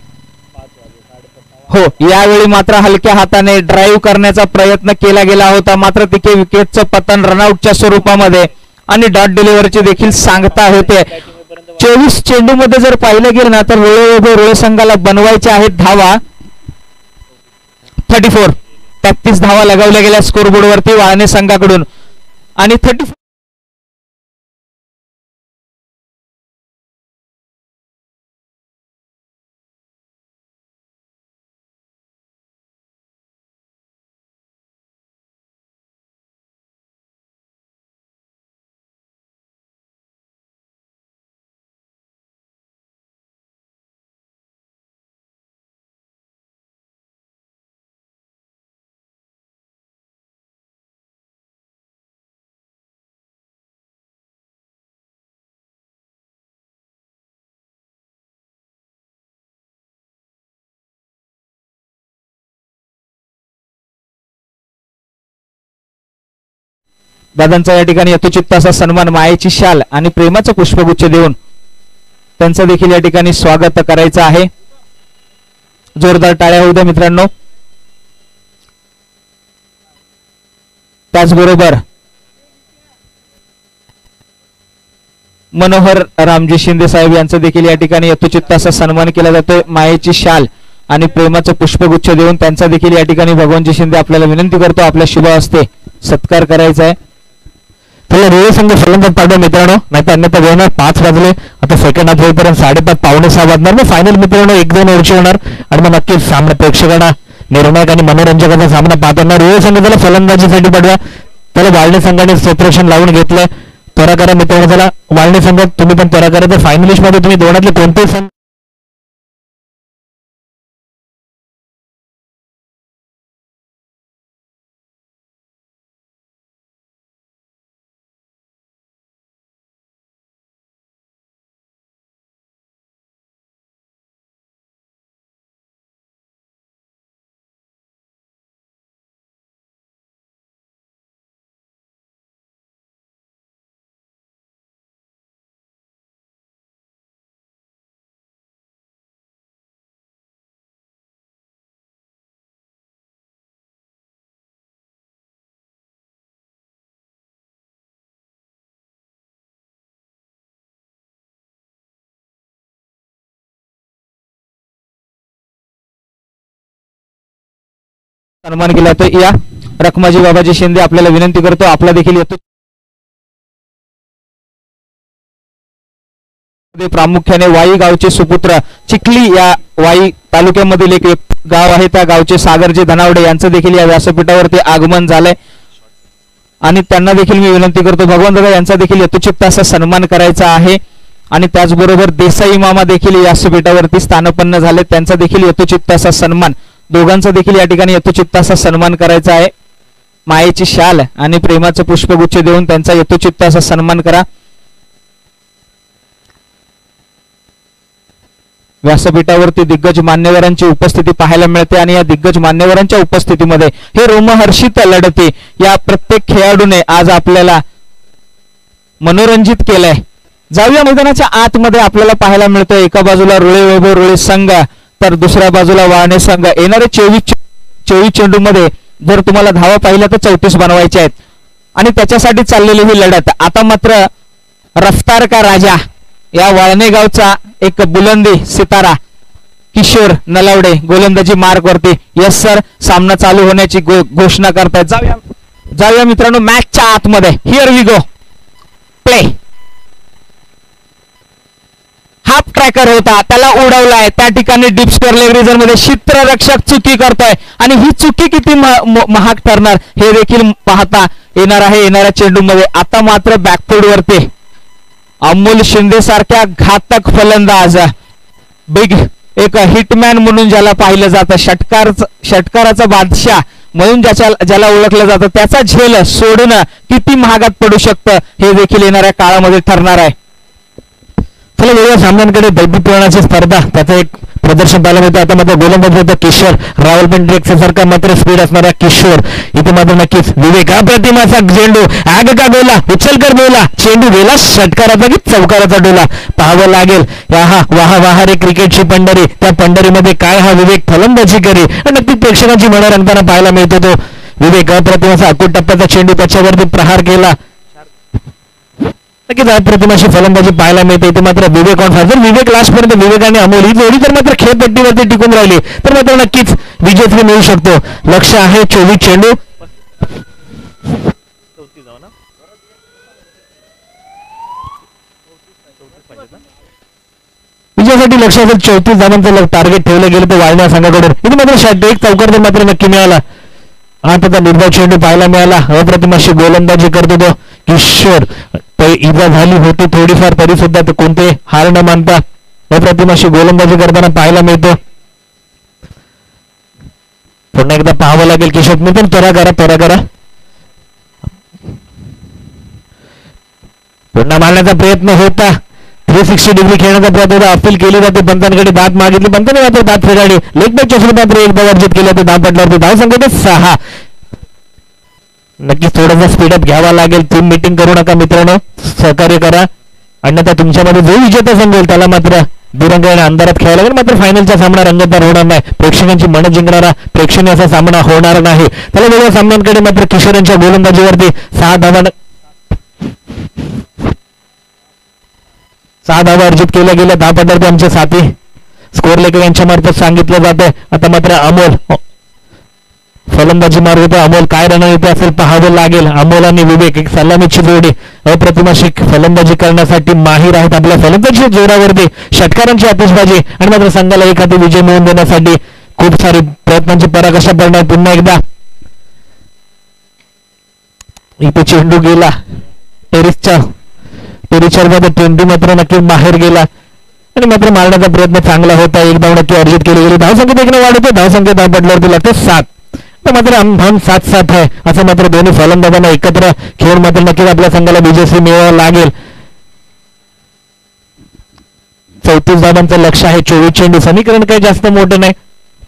हो, यावेळी मात्र हलक्या हाताने ड्राईव्ह करण्याचा प्रयत्न केला गेला होता, मात्र तिथे विकेटचं पतन रनआउटच्या स्वरूपामध्ये आणि डॉट डिलिव्हरीचे देखील सांगता होते. 24 चेंडू मध्ये जर पाहिलं गेलं ना तर रोळे संघाला बनवायच्या आहेत धावा 34. 33 धावा लगावल्या गेल्या स्कोरबोर्ड वरती वाळणे संघाकडून आणि 34. दादांचा या ठिकाणी यथोचित असा सन्मान, मायेची शाल आणि प्रेमाचं पुष्पगुच्छ देऊन त्यांचं देखील या ठिकाणी स्वागत करायचं आहे. जोरदार टाळ्या होऊ द्या मित्रांनो. त्याचबरोबर मनोहर रामजी शिंदे साहेब यांचा देखील या ठिकाणी यथोचित असा सन्मान केला जातोय. मायेची शाल आणि प्रेमाचं पुष्पगुच्छ देऊन त्यांचा देखील या ठिकाणी भगवानजी शिंदे आपल्याला विनंती करतो आपल्या शुभ हस्ते सत्कार करायचा आहे. त्याला रोहित संघ फलंदाज पाठवा मित्रांनो, नाही तर अन्यथा होणार 5 वाजले. आता सेकंड हाफ होईपर्यंत 5:30 पावणे 6 वाजणार. मग फायनल मित्रांनो 1-2 ओव्हरची होणार आणि मग नक्कीच सामना प्रेक्षकांना निर्णायक आणि मनोरंजकाचा सामना पाहताना रोहित संघ त्याला फलंदाजीसाठी पाठवा. त्याला वाळणे संघाने सेपरेशन लावून घेतलंय. त्वरा करा मित्रांनो, त्याला वाळणे संघ तुम्ही पण त्वरा करा. तर फायनलिस्ट मध्ये तुम्ही दोनातले कोणतेही संघ सन्मान केला तर या रखमाजी बाबाजी शिंदे आपल्याला विनंती करतो आपला देखील येतो. प्रामुख्याने वाई गावचे सुपुत्र चिखली या वाई तालुक्यामधील एक गाव आहे, त्या गावचे सागरजी धनावडे यांचं देखील या व्यासपीठावरती आगमन झालंय आणि त्यांना देखील मी विनंती करतो भगवान दादा यांचा देखील यथोचित असा सन्मान करायचा आहे. आणि त्याचबरोबर देसाई मामा देखील या व्यासपीठावरती स्थानपन्न झाले, त्यांचा देखील यथोचित असा सन्मान, दोघांचा देखील या ठिकाणी यथोचित असा सन्मान करायचा आहे. मायेची शाल आणि प्रेमाचं पुष्पगुच्छ देऊन त्यांचा यथोचित असा सन्मान करा. व्यासपीठावरती दिग्गज मान्यवरांची उपस्थिती पाहायला मिळते आणि या दिग्गज मान्यवरांच्या उपस्थितीमध्ये हे रोमहर्षित लढती या प्रत्येक खेळाडूने आज आपल्याला मनोरंजित केलंय. जाऊया मैदानाच्या आतमध्ये आपल्याला पाहायला मिळतोय एका बाजूला रुळे वैभव रुळे संघ तर दुसऱ्या बाजूला वाळणे संघ. येणारे 24 चेंडू मध्ये जर तुम्हाला धावा पाहिल्या तर 34 बनवायच्या आहेत आणि त्याच्यासाठी चाललेली ही लढत. आता मात्र रफ्तार का राजा या वाळणे गावचा एक बुलंदी सितारा किशोर नलावडे गोलंदाजी मार्क वरती. यस सर, सामना चालू होण्याची घोषणा करतायत. जाऊया मित्रांनो मॅचच्या आतमध्ये. Here we go, play. Half tracker होता, त्याला उडवलाय, त्या ठिकाणी डीप स्क्वेअर लेग रिजन मध्ये क्षेत्ररक्षक चुकी करतोय आणि ही चुकी किती महाग ठरणार हे देखील पाहता येणार आहे येणाऱ्या चेंडू मध्ये. आता मात्र बॅकफूट वरती अमोल शिंदे सारख्या घातक फलंदाज, बिग एक हिटमॅन म्हणून ज्याला पाहिलं जातं, षटकाराचा बादशाह म्हणून ज्याला ओळखलं जातं, त्याचा झेल सोडणं किती महागात पडू शकतं हे देखील येणाऱ्या काळामध्ये ठरणार आहे. चला वेगळ्या सामन्यांकडे दैत्यपुराणाची स्पर्धा त्याचं एक प्रदर्शन पाहायला मिळतं. आता मात्र गोलंदाज होता किशोर रावलपिंडी सारखा मात्र स्पीड असणारा किशोर. इथे मात्र नक्कीच विवेक अप्रतिमाचा चेंडू, आग का गोला, उचलकर बोला, चेंडू गेला षटकाराचा की चौकाराचा डोला पाहावं लागेल. वाहा रे क्रिकेटची पंढरी, त्या पंढरीमध्ये काय हा विवेक फलंदाजी करे आणि नक्कीच प्रेक्षकांची मनं रंगताना पाहायला मिळतो. तो विवेक अप्रतिमाचा अकोट टप्प्याचा चेंडू त्याच्यावरती प्रहार केला. नक्कीच अप्रतिमाशी फलंदाजी पाहायला मिळते. इथे मात्र विवेक ऑन फायर. जर विवेक लास्ट पर्यंत विवेक आणि अमोल ही जोडी तर मात्र खेळपट्टीवरती टिकून राहिली तर मात्र नक्कीच विजेत्री मिळू शकतो. लक्ष आहे 24 चेंडू. विजयासाठी लक्ष असेल 34 धावांचं टार्गेट ठेवलं गेलं तर वाळण्या संघाकडून. इथे मात्र एक चौकार तर मात्र नक्की मिळाला. आता निर्धाव चेंडू पाहायला मिळाला. अप्रतिमाशी गोलंदाजी करतो तो किशोर. इजा झाली होती थोडीफार तरी सुद्धा कोणते हार न मानता अप्रतिमाशी गोलंदाजी करताना पाहायला मिळतो. पुन्हा एकदा पाहावं लागेल किशोर. मी पण त्वरा करा. पुन्हा मारण्याचा प्रयत्न होता. 360 डिग्री खेळण्याचा प्रयत्न होता. अपील केली जाते, पंतांकडे दात मागितली, पंतांनी मात्र दात फेडाळली. लेग बॅक चषक मात्र एक धाव अर्जित केली. धाव पडल्यावरती धाव संख्या 6. नक्कीच थोडासा स्पीडअप घ्यावा लागेल. टीम मीटिंग करू नका मित्रांनो, सहकार्य करा. अन्यथा तुमच्यामध्ये जो विजेता संघ त्याला मात्र दुरंगाने अंधारात खेळायला लागेल. मात्र फायनलचा सामना रंगतदार होणार नाही. प्रेक्षकांची मनं जिंकणारा प्रेक्षणीय असा सामना होणार नाही. त्याला वेगळ्या सामन्यांकडे मात्र किशोरांच्या गोलंदाजीवरती 6 धावा. 6 धावा अर्जित केल्या गेल्या 10 पटावरती आमचे साथी स्कोर लेखक यांच्या मार्फत सांगितलं जाते. आता मात्र अमोल फलंदाजी मार्ग अमोल काय रणनीती असेल पाहावं लागेल. अमोल आणि विवेक एक सलामीची जोडी अप्रतिमाशी फलंदाजी करण्यासाठी माहीर आहेत. आपल्या फलंदाजी जोरावरती षटकारांची आतिषबाजी आणि मात्र संघाला एखादी विजय मिळवून देण्यासाठी खूप सारी प्रयत्नांची पराकाष्ठा करणार. पुन्हा एकदा इथे चेंडू गेला टेरिसच्या मध्ये मात्र नक्की बाहेर गेला आणि मात्र मारण्याचा प्रयत्न चांगला होता. 1 धाव नक्की अर्जित केली गेली. धावसंख्येत 1 वाढवते. धावसंख्या 10 पटल्यावरती लागते 7. तर मात्र हम 7-7 आहे असं मात्र दोन्ही फलंदाजांना एकत्र खेळून मात्र नक्कीच आपल्या संघाला विजयश्री मिळवावं लागेल. 34 धावांचं लक्ष आहे. 24 चेंडू. समीकरण काही जास्त मोठं नाही.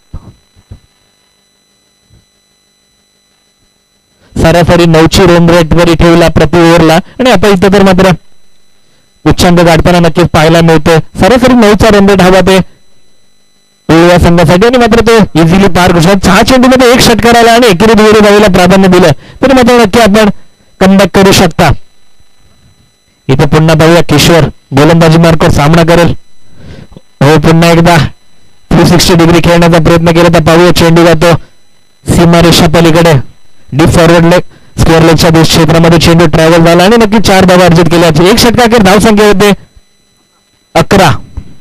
सरासरी 9ची रन रेट वरी ठेवला प्रति ओव्हरला आणि आता इथं तर मात्र उच्चांक गाठताना नक्कीच पाहायला मिळतं. सरासरी 9चा रन रेट हवा ते या संघासाठी आणि मात्र तो इझिली पार करू शकतो. 6 चेंडूमध्ये 1 षटकार आला आणि एकेरी दुहेरी धावेला प्राधान्य दिलं तरी मात्र नक्की आपण कमबॅक करू शकता. इथे पुन्हा पाहूया किशोर गोलंदाजी मार्कवर सामना करेल. हो पुन्हा एकदा 360 डिग्री खेळण्याचा प्रयत्न केला तर पाहूया चेंडू जातो सीमारेषा पलीकडे डीप फॉरवर्ड लेग स्क्वेअर लेगच्या क्षेत्रामध्ये चेंडू ट्रॅव्हल झाला आणि नक्की 4 धावा अर्जित केल्या. 1 षटकाखेर धावसंख्या होते 11.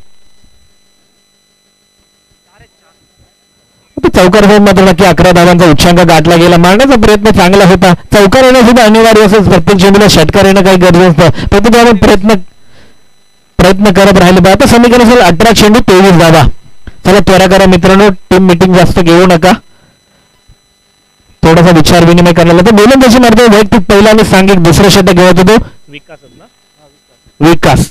चौकार होऊन मात्र नक्की 11 धावांचा उच्चांक गाठला गेला. मारण्याचा प्रयत्न चांगला होता. चौकार येणं सुद्धा अनिवार्य असेल. प्रत्येक चेंडूला षटकार येणं काही गरजेचं नसतं. प्रत्येक प्रयत्न करत राहिले पाहिजे. आता समीकरण असेल 18 चेंडू 23 धावा. चला त्वरा करा मित्रांनो. टीम मिटिंग जास्त घेऊ नका. थोडासा विचार विनिमय करायला तर गोलंदाजी मारतो वैयक्तिक पहिला आणि सांघिक दुसरं षटक घेत होतो विकास.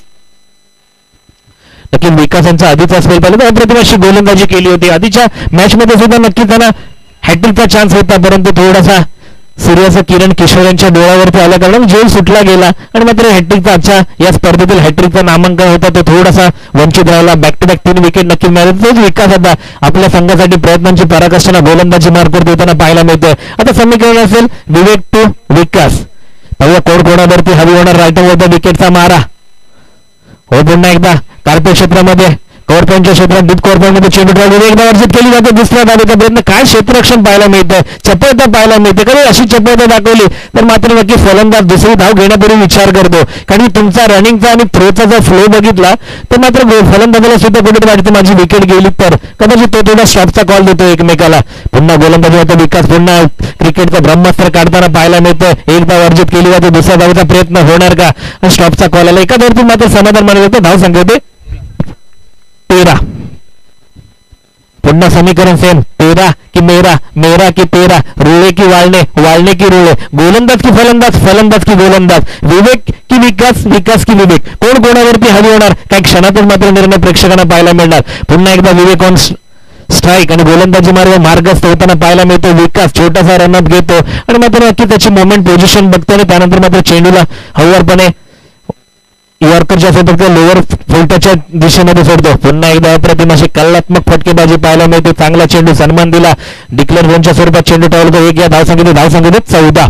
नक्की विकास यांचा आधीचा स्पेल पाहिला तर अप्रतिमाशी गोलंदाजी केली होती. आधीच्या मॅच मध्ये सुद्धा नक्की त्यांना हॅट्रिकचा चान्स होता परंतु थोडासा सूर्याचा किरण किशोर यांच्या डोळ्यावरती आल्या कारण जेल सुटला गेला आणि मात्र हॅट्रिकचा आजच्या या स्पर्धेतील हॅट्रिकचा नामांकन होता तो थोडासा वंचित राहिला. बॅक टू बॅक 3 विकेट नक्की मिळाले. तोच विकास आता आपल्या संघासाठी प्रयत्नांची पराकाष्ठा गोलंदाजी मार्कवर देताना पाहायला मिळतोय. आता समीकरण असेल विवेक टू विकास. पाहूया कोणावरती हवी होणार. रायटर वर विकेटचा मारा. हो पुन्हा एकदा कार्पेट क्षेत्रामध्ये कव्हर पॉईंटच्या क्षेत्रात डीप कव्हर पॉईंट मध्ये चेंडू ट्रॅव्हल एकदा अर्जित केली जाते. दुसऱ्या धावेचा प्रयत्न काय क्षेत्ररक्षण पाहायला मिळतं. चपळता पाहायला मिळते. कधी अशी चपळता दाखवली तर मात्र नक्की फलंदाज दुसरी धाव घेण्यापूर्वी विचार करतो कारण तुमचा रनिंगचा आणि थ्रोचा जर फ्लो बघितला तर मात्र फलंदाजाला सुद्धा कुठे वाटते माझी विकेट गेली तर कदाचित तो थोडा स्टॉपचा कॉल देतो एकमेकाला. पुन्हा गोलंदाजी होता विकास. पुन्हा क्रिकेटचा ब्रह्मास्त्र काढताना पाहायला मिळतं. 1 धाव अर्जित केली जाते. दुसऱ्या धावेचा प्रयत्न होणार का आणि स्टॉपचा कॉल आला. एका धावती मात्र समाधान मानलं जातं. धाव संख्या होते 13. पुन्हा समीकरण सेम 13 की मेरा मेरा की 13 रुळे की वाळणे वाळणे की रुळे गोलंदाज की फलंदाज फलंदाज की गोलंदाज विवेक की विकास विकास की विवेक कोण कोणावरती हवी होणार काही क्षणातच मात्र निर्णय प्रेक्षकांना पाहायला मिळणार. पुन्हा एकदा विवेक ऑन स्ट्राईक आणि गोलंदाजी मार्गस्थ होताना पाहायला मिळतो. विकास छोटासा रनअप घेतो आणि मात्र नक्की त्याची मोमेंट पोझिशन बघतो आणि त्यानंतर मात्र चेंडूला हळूवारपणे यॉर्करच्या सोबत लोअर फुलटाच्या दिशेमध्ये सोडतो. पुन्हा एकदा अप्रतिमाशी कलात्मक फटकेबाजी पाहायला मिळते. चांगला चेंडू सन्मान दिला. डिक्लेअर झोनच्या स्वरूपात चेंडू टाळतो. 1 या धावसंख्येत 14.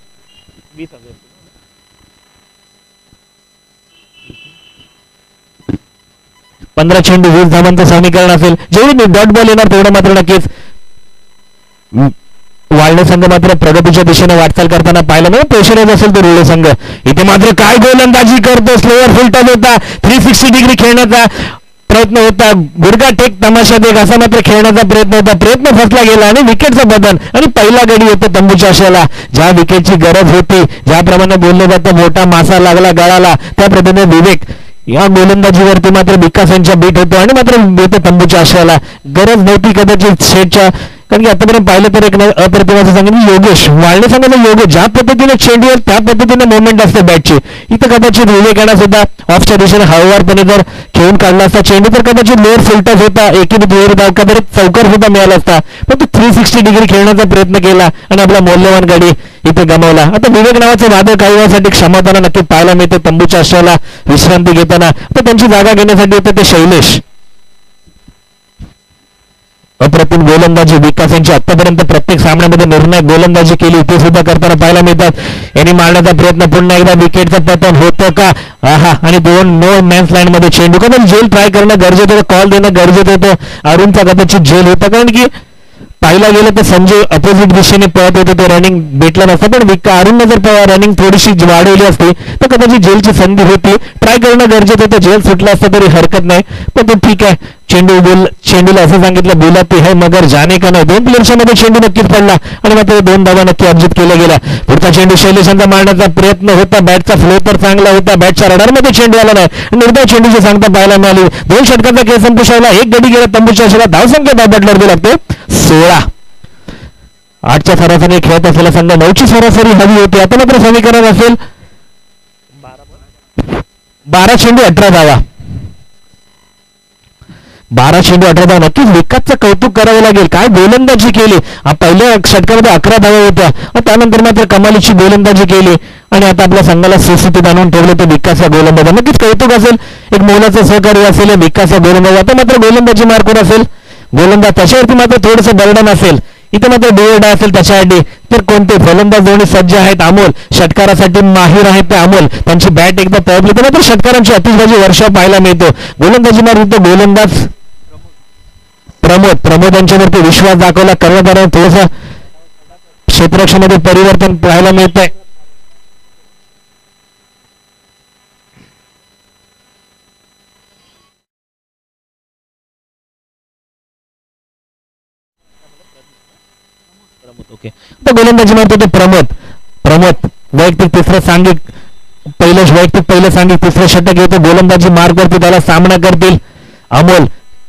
15 चेंडू 20 धावांचं समीकरण असेल. जेवढी डॉट बॉल येणार तेवढं मात्र नक्कीच वाळणे संघ मात्र प्रगतीच्या दिशेने वाटचाल करताना पाहिलं नाही. प्रेशराइज असेल तो रुळे संघ. इथे मात्र काय गोलंदाजी करतो. स्लोअर फुलटच होता. 360 डिग्री खेळण्याचा प्रयत्न होता. गुडगा टेक तमाशा देख असा मात्र खेळण्याचा प्रयत्न होता. प्रयत्न फसला गेला आणि विकेटचं बदल आणि पहिला गडी होतो तंबूच्या आशेला. ज्या विकेटची गरज होती ज्याप्रमाणे बोललं जातं मोठा मासा लागला गळाला त्या पद्धतीने विवेक या गोलंदाजीवरती मात्र विकास यांच्या बीट होतो आणि मात्र तंबूच्या आशेला गरज नव्हती कदाचित शेटच्या कारण की आतापर्यंत पाहिलं तर एक अप्रतिमाचं सांगितलं योगेश वाळणे सांगितलं योगेश ज्या पद्धतीने चेंडूवर त्या पद्धतीने मुवमेंट असते बॅटची. इथं कदाचित विवेक यांना सुद्धा ऑफच्या दिशेने हळूवारपणे जर खेळून काढला असता चेंडू तर कदाचित लोअर फुलटच होता. एकेरी दुहेरी धाव कदाचित चौकार सुद्धा मिळाला असता पण तो 360 डिग्री खेळण्याचा प्रयत्न केला आणि आपला मौल्यवान गाडी इथे गमावला. आता विवेक नावाचं वादळ काही वेळासाठी क्षमताना नक्की पाहायला मिळते तंबूच्या आशेला विश्रांती घेताना. तर त्यांची जागा घेण्यासाठी होते ते शैलेश. अप्रतिम गोलंदाजी विकास यांची आतापर्यंत प्रत्येक सामन्यामध्ये निर्णायक गोलंदाजी केली ते सुद्धा करताना पाहायला मिळतात. यांनी मारण्याचा प्रयत्न पुन्हा एकदा विकेटचं पतन होतं का आहा आणि दोन नो मॅन्स लाईन मध्ये चेंडू कदाचित जेल ट्राय करणं गरजेचं होतं कॉल देणं गरजेचं होतं अरुणचा कदाचित जेल होता कारण की पाहिला गेलं तर संजय अपोजिट दिशेने पळत होते तो रनिंग भेटला नसता पण अरुणने जर रनिंग थोडीशी वाढवली असती तर कदाचित जेलची संधी होती ट्राय करणं गरजेचं होतं जेल सुटला असता तरी हरकत नाही पण तो ठीक आहे चेंडूला असं सांगितलं बोला ते है मगर जाने का नाही दोन प्लेयर्सच्या मध्ये चेंडू नक्कीच पडला आणि मात्र 2 धावा नक्की अर्जित केल्या गेल्या. पुढचा चेंडू शैलेशांचा मारण्याचा प्रयत्न होता बॅटचा फ्लो तर चांगला होता बॅटच्या रडारमध्ये चेंडू आला नाही निर्धाव चेंडूची सांगता पाहायला मिळाली 2 षटकांचा खेळ संपुष्टाला 1 गडी गेला तंबूच्या आशेला धावसंख्या दाबटल्यावर लागते 16. 8च्या सरासरी खेळत असलेला संघ 9ची सरासरी हवी होती आता मात्र समीकरण असेल 12 चेंडू 18 धावा 12 चेंडू 18 धावा नक्कीच विकासचं कौतुक करावं लागेल काय गोलंदाजी केली पहिल्या षटकामध्ये 11 धावा होत्या त्यानंतर मात्र कमालीची गोलंदाजी केली आणि आता आपल्या संघाला सुस्थितीत आणून ठेवले तर विकास या गोलंदाज नक्कीच कौतुक असेल एक मोलाचं सहकार्य असेल विकास या गोलंदाज आता मात्र गोलंदाजी मार्कवर असेल गोलंदाज त्याच्यावरती मात्र थोडंसं बर्डन असेल इथे मात्र डोळडा असेल त्याच्यासाठी तर कोणते फलंदाज दोन्ही सज्ज आहेत अमोल षटकारासाठी माहीर आहेत ते अमोल त्यांची बॅट एकदा तळपली तर मात्र षटकारांची अतिशबाजी वर्षाव पाहायला मिळतो गोलंदाजी मार्ग गोलंदाज प्रमोद यांच्यावरती विश्वास दाखवला कर्णधाराने थोडंसं क्षेत्ररक्षणामध्ये परिवर्तन पाहायला मिळतंय ओके तर गोलंदाजी मारतो तो प्रमोद वैयक्तिक तिसरं सांघिक पहिलं सांघिक तिसरं षटक येतो गोलंदाजी मार्गवरती त्याला सामना करतील अमोल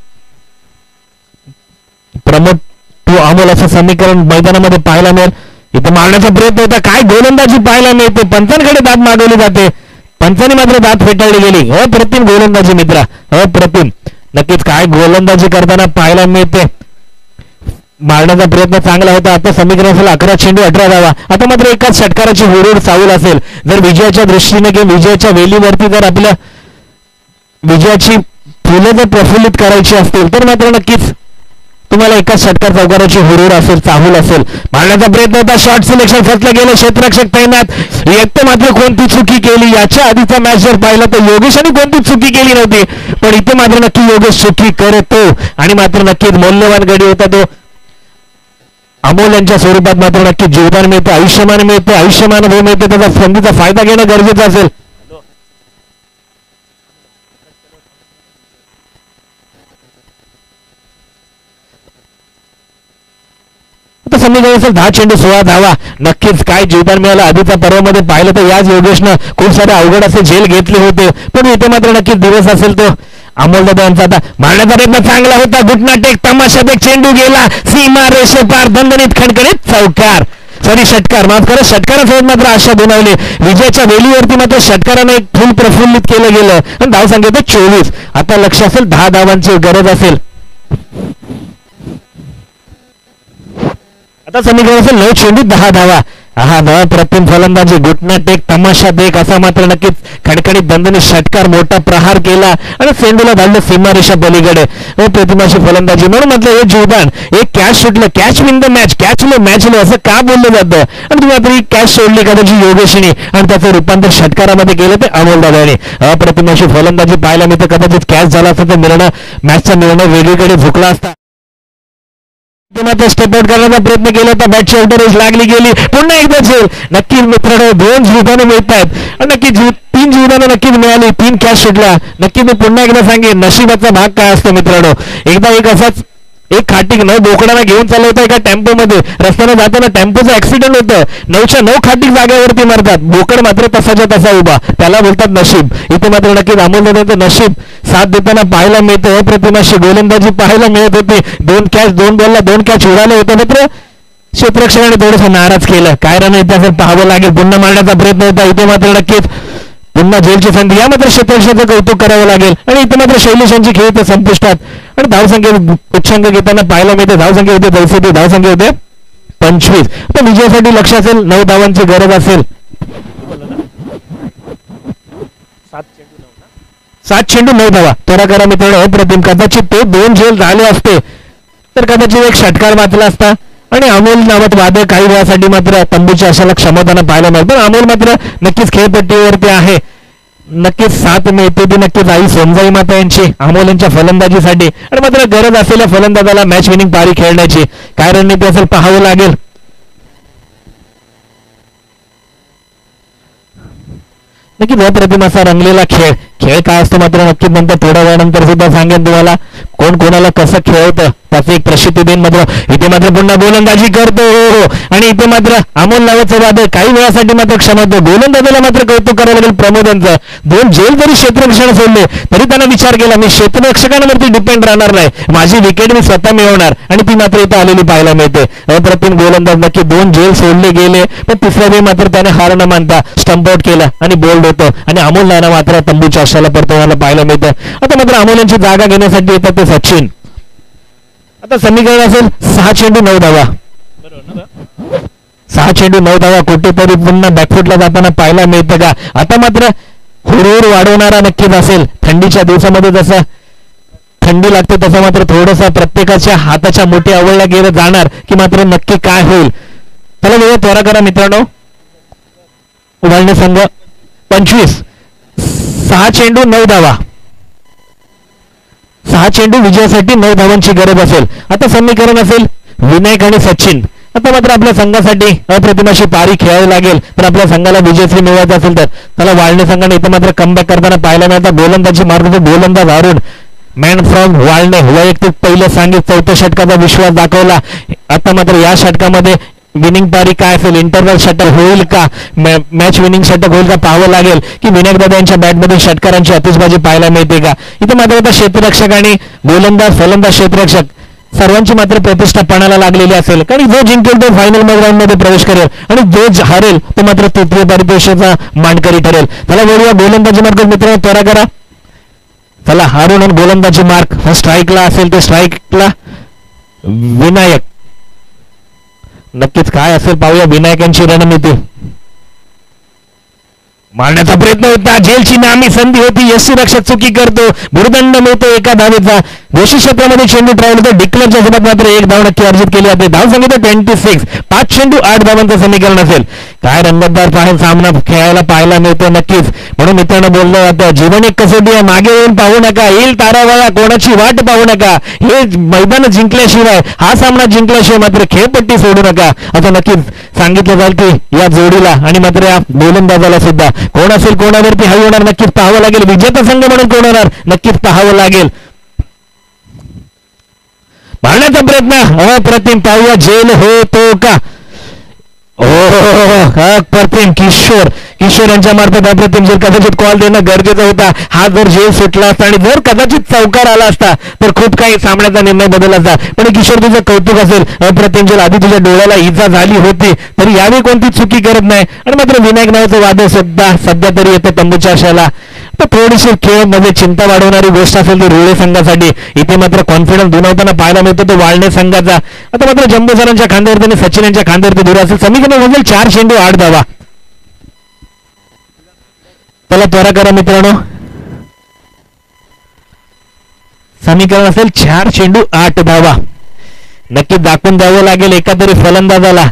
प्रमोद टू अमोल असं समीकरण मैदानामध्ये पाहायला मिळेल इथं मारण्याचा प्रयत्न होता काय गोलंदाजी पाहायला मिळते पंचांकडे दाद मागवली जाते पंचांनी मात्र दाद फेटाळली गेली अप्रतिम गोलंदाजी मित्रा अप्रतिम नक्कीच काय गोलंदाजी करताना पाहायला मिळते मारण्याचा प्रयत्न चांगला होता आता समीकरण असेल 11 चेंडू 18 धावा आता मात्र एकाच षटकाराची हुरूर चावल असेल जर विजयाच्या दृष्टीने किंवा विजयाच्या वेलीवरती जर आपल्या विजयाची फुलं जर प्रफुल्लित करायची असतील तर मात्र नक्कीच तुम्हाला एकाच षटकार चौकाराची हुरूर असेल चाहूल असेल मारण्याचा प्रयत्न होता शॉर्ट सिलेक्शन फसलं गेलं क्षेत्ररक्षक तैनात एकटं मात्र कोणती चुकी केली याच्या आधीचा मॅच जर पाहिला तर योगेशाने कोणती चुकी केली नव्हती पण इथे मात्र नक्की योगेश चुकी करतो आणि मात्र नक्कीच मौल्यवान गडी होता तो अमोल यांच्या स्वरूपात मात्र नक्की जीवदान मिळते आयुष्यमान मिळते आयुष्यमान भाऊ मिळते त्याचा संधीचा फायदा घेणं गरजेचं असेल समीकरण असेल 10 चेंडू 16 धावा नक्कीच काय जीवदान मिळालं आधीच्या पर्वामध्ये पाहिलं तर याच योगेशनं खूप सारे अवघड असे झेल घेतले होते पण इथे मात्र नक्कीच दिवस असेल तो अमोल दादा यांचा आता मारण्याचा प्रयत्न चांगला होता घुटना टेक तमाशा टेक चेंडू गेला सीमा रेषे पार दणदणीत खणखणीत चौकार षटकार माफ करा षटकारासोबत मात्र आशा बनवली विजयाच्या वेलीवरती मात्र षटकाराने एक फुल प्रफुल्लित केलं गेलं आणि धाव संख्या 24 आता लक्ष असेल 10 धावांची गरज असेल आता समीकरण असेल 9 चेंडू 10 धावा प्रतिम फलंदाजी घुटना टेक तमाशा देख असा मात्र नक्कीच खडखडीत दणदणीत षटकार मोठा प्रहार केला आणि चेंडूला धाडलं सीमारेषा पलीकडे प्रतिमाशी फलंदाजी म्हणून म्हटलं हे जीवदान एक कॅच सुटलं catch win the match catch low असं का बोललं जातं आणि तुम्ही आता ही कॅच सोडली कदाचित योगेशने आणि त्याचं रूपांतर षटकारामध्ये केलं ते अमोल दादाने अप्रतिमाशी फलंदाजी पाहायला मिळते कदाचित कॅच झाला असता तर मॅचचा निर्णय वेगळीकडे झुकला असता स्टेप आउट करण्याचा प्रयत्न केला होता बॅटची आउटर एज लागली गेली पुन्हा एकदा झेल नक्कीच मित्रांनो 2 जीवदानं मिळत आहेत आणि नक्की 3 जीवदानं नक्कीच मिळाली 3 कॅच सुटला नक्की मी पुन्हा एकदा सांगेन नशिबाचा भाग काय असतो मित्रांनो एकदा एक असाच एक खाटीक 9 बोकडाला घेऊन चाललं होतं एका टेम्पोमध्ये रस्त्याने जाताना टेम्पोचं ऍक्सिडेंट होतं 9च्या 9 खाटीक जागेवरती मारतात बोकड मात्र तसाच्या तसा उभा त्याला बोलतात नशीब इथे मात्र नक्कीच अमोल दादाचं नशीब साथ देताना पाहायला मिळतं अप्रतिमाशी गोलंदाजी पाहायला मिळत होती 2 कॅच 2 बॉलला 2 कॅच उडाले होते मात्र क्षेत्ररक्षकाने थोडंसं नाराज केलं काय रन इतिहासात पाहावं लागेल पुन्हा मारण्याचा प्रयत्न होता इथे मात्र नक्कीच पुन्हा जेलची संधी या मात्र क्षेत्ररक्षकाचं कौतुक करावं लागेल आणि इथे मात्र शैलेशांची खेळ तर संपुष्टात आणि धावसंख्या उच्चांक घेताना पाहायला मिळते धावसंख्या होते 200 धावसंख्या होते 25 तर विजयासाठी लक्ष असेल 9 धावांची गरज असेल 7 चेंडू 9 धावा थोडा करा मित्रांनो अप्रतिम कदाचित ते 2 झेल झाले असते तर कदाचित एक षटकार वाचला असता आणि अमोल नावात वादळ काही वेळासाठी मात्र तंबूच्या आशाला क्षमतानं पाहायला मिळेल. पण अमोल मात्र नक्कीच खेळपट्टीवरती आहे. नक्कीच साथ मिळते ती नक्कीच आई सोनजाई माता यांची अमोल यांच्या फलंदाजीसाठी. आणि मात्र गरज असलेल्या फलंदाजाला मॅच विनिंग पारी खेळण्याची काय रणनीती असेल पाहावं लागेल. नक्कीच अप्रतिम असा रंगलेला खेळ. खेळ काय असतो मात्र नक्कीच नंतर थोड्या वेळानंतर सुद्धा सांगेन तुम्हाला कोण कोणाला कसं खेळतं त्याचं एक प्रसिद्धी देईन. मात्र इथे मात्र पुन्हा गोलंदाजी करतो हो आणि इथे मात्र अमोल नावाचं वादळ काही वेळासाठी मात्र क्षमता. गोलंदाजाला मात्र कौतुक करावं लागेल प्रमोद यांचं. 2 जेल जरी क्षेत्ररक्षण सोडले तरी त्यांना विचार केला मी क्षेत्ररक्षकांवरती डिपेंड राहणार नाही, माझी विकेट मी स्वतः मिळवणार आणि ती मात्र इथे आलेली पाहायला मिळते. अप्रतिम गोलंदाज. नक्की 2 जेल सोडले गेले पण तिसऱ्या वेळी मात्र त्याने हार न मानता स्टंप आउट केलं आणि बोल्ड होतं आणि अमोल नाना मात्र तंबूच्या आशाला परतवायला पाहायला मिळतं. आता मात्र अमोल यांची जागा घेण्यासाठी येतात ते सचिन. आता समीकरण असेल 6 चेंडू 9 धावा. 6 चेंडू 9 धावा कुठेतरी पुन्हा बॅकफुटला जाताना पाहायला मिळतं का. आता मात्र हुरहुर वाढवणारा नक्कीच असेल. थंडीच्या दिवसामध्ये जसं थंडी लागते तसं मात्र थोडंसं प्रत्येकाच्या हाताच्या मोठी आवडल्या गेलं जाणार की मात्र नक्की काय होईल. चला वेळ त्वरा करा मित्रांनो. उभारणे संघ 25. 6 चेंडू 9 धावा. 6 चेंडू विजयासाठी 9 धावांची गरज असेल. आता समीकरण असेल विनायक आणि सचिन. आता मात्र आपल्या संघासाठी अप्रतिमाशी पारी खेळावी लागेल तर आपल्या संघाला विजयश्री मिळवायचा असेल तर त्याला वाळणे संघाने इथे मात्र कमबॅक करताना पाहायला मिळतं. गोलंदाजी मारतो गोलंदाज हारून मॅन फ्रॉम वाळणे वैयक्तिक पहिलं सांगित 4थ्या षटकाचा विश्वास दाखवला. आता मात्र या षटकामध्ये विनिंग पारी काय असेल. इंटरव्हल षटक होईल का, मॅच विनिंग षटक होईल का पाहावं लागेल की विनायक दादा यांच्या बॅटमधून षटकारांची आतिषबाजी पाहायला मिळते का. इथे मात्र आता क्षेत्ररक्षक आणि गोलंदाज फलंदाज क्षेत्ररक्षक सर्वांची मात्र प्रतिष्ठा पणाला लागलेली असेल कारण जो जिंकेल तो फायनल मध्ये प्रवेश करेल आणि जो हरेल तो मात्र तृतीय पारितोषिकाचा मानकरी ठरेल. त्याला बोलूया गोलंदाजी मार्ग मित्रांनो त्वरा करा. चला हारून आणि गोलंदाजी मार्क स्ट्राईकला असेल ते स्ट्राईकला विनायक. नक्कीच काय असेल पाहूया विनायकांची रणनीती. मारण्याचा प्रयत्न होता. जेलची नामी संधी होती. यष्टीरक्षक चुकी करतो. भुर्दंड मिळतो 1 धावेचा. दोषी क्षेत्रामध्ये चेंडू ट्रायल होतो. डिक्लेअरच्या सोबत मात्र 1 धाव नक्की अर्जित केली जाते. धाव संख्या 26. 5 चेंडू 8 धावांचं समीकरण असेल. काय रंगतदार सामना खेळायला पाहायला मिळतो नक्कीच. म्हणून मित्रांनो बोललो आता जीवन एक कसोटी आहे. मागे येऊन पाहू नका. येईल तारावाळा कोणाची वाट पाहू नका. हे मैदान जिंकल्याशिवाय हा सामना जिंकल्याशिवाय मात्र खेळपट्टी सोडू नका. आता नक्कीच सांगितलं जाईल की या जोडीला आणि मात्र या गोलंदाजाला सुद्धा कोण असेल कोणावरती हवी होणार नक्कीच पाहावं लागेल. विजेता संघ म्हणून कोण होणार नक्कीच पाहावं लागेल. मारण्याचा प्रयत्न अप्रतिम. पाहूया जेल होतो का. अप्रतिम. किशोर यांच्या मार्फत अप्रतिम जेल कदाचित कॉल देणं गरजेचं होता. हा जर जेल सुटला असता आणि जर कदाचित चौकार आला असता तर खूप काही सामन्याचा निर्णय बदलला असता. पण किशोर तुझं कौतुक असेल. अप्रतिम जेल आधी तुझ्या डोळ्याला इजा झाली होती तरी यावेळी कोणती चुकी करत नाही. आणि मात्र विनायक नावाचं वादळ सुद्धा सध्या तरी येतं तंबूच्या आशाला. तर थोडीशी खेळमध्ये चिंता वाढवणारी गोष्ट असेल ती रुळे संघासाठी. इथे मात्र कॉन्फिडन्स दुनावताना पाहायला मिळतो तो वाळणे संघाचा. आता मात्र जम्बो सरांच्या खांद्यावरती आणि सचिन यांच्या खांद्यावरती दूर असेल. समीकरण म्हणजे 4 चेंडू 8 धावा. त्याला त्वरा करा मित्रांनो. समीकरण असेल 4 चेंडू 8 धावा. नक्की दाखवून द्यावं लागेल एका तरी फलंदाजाला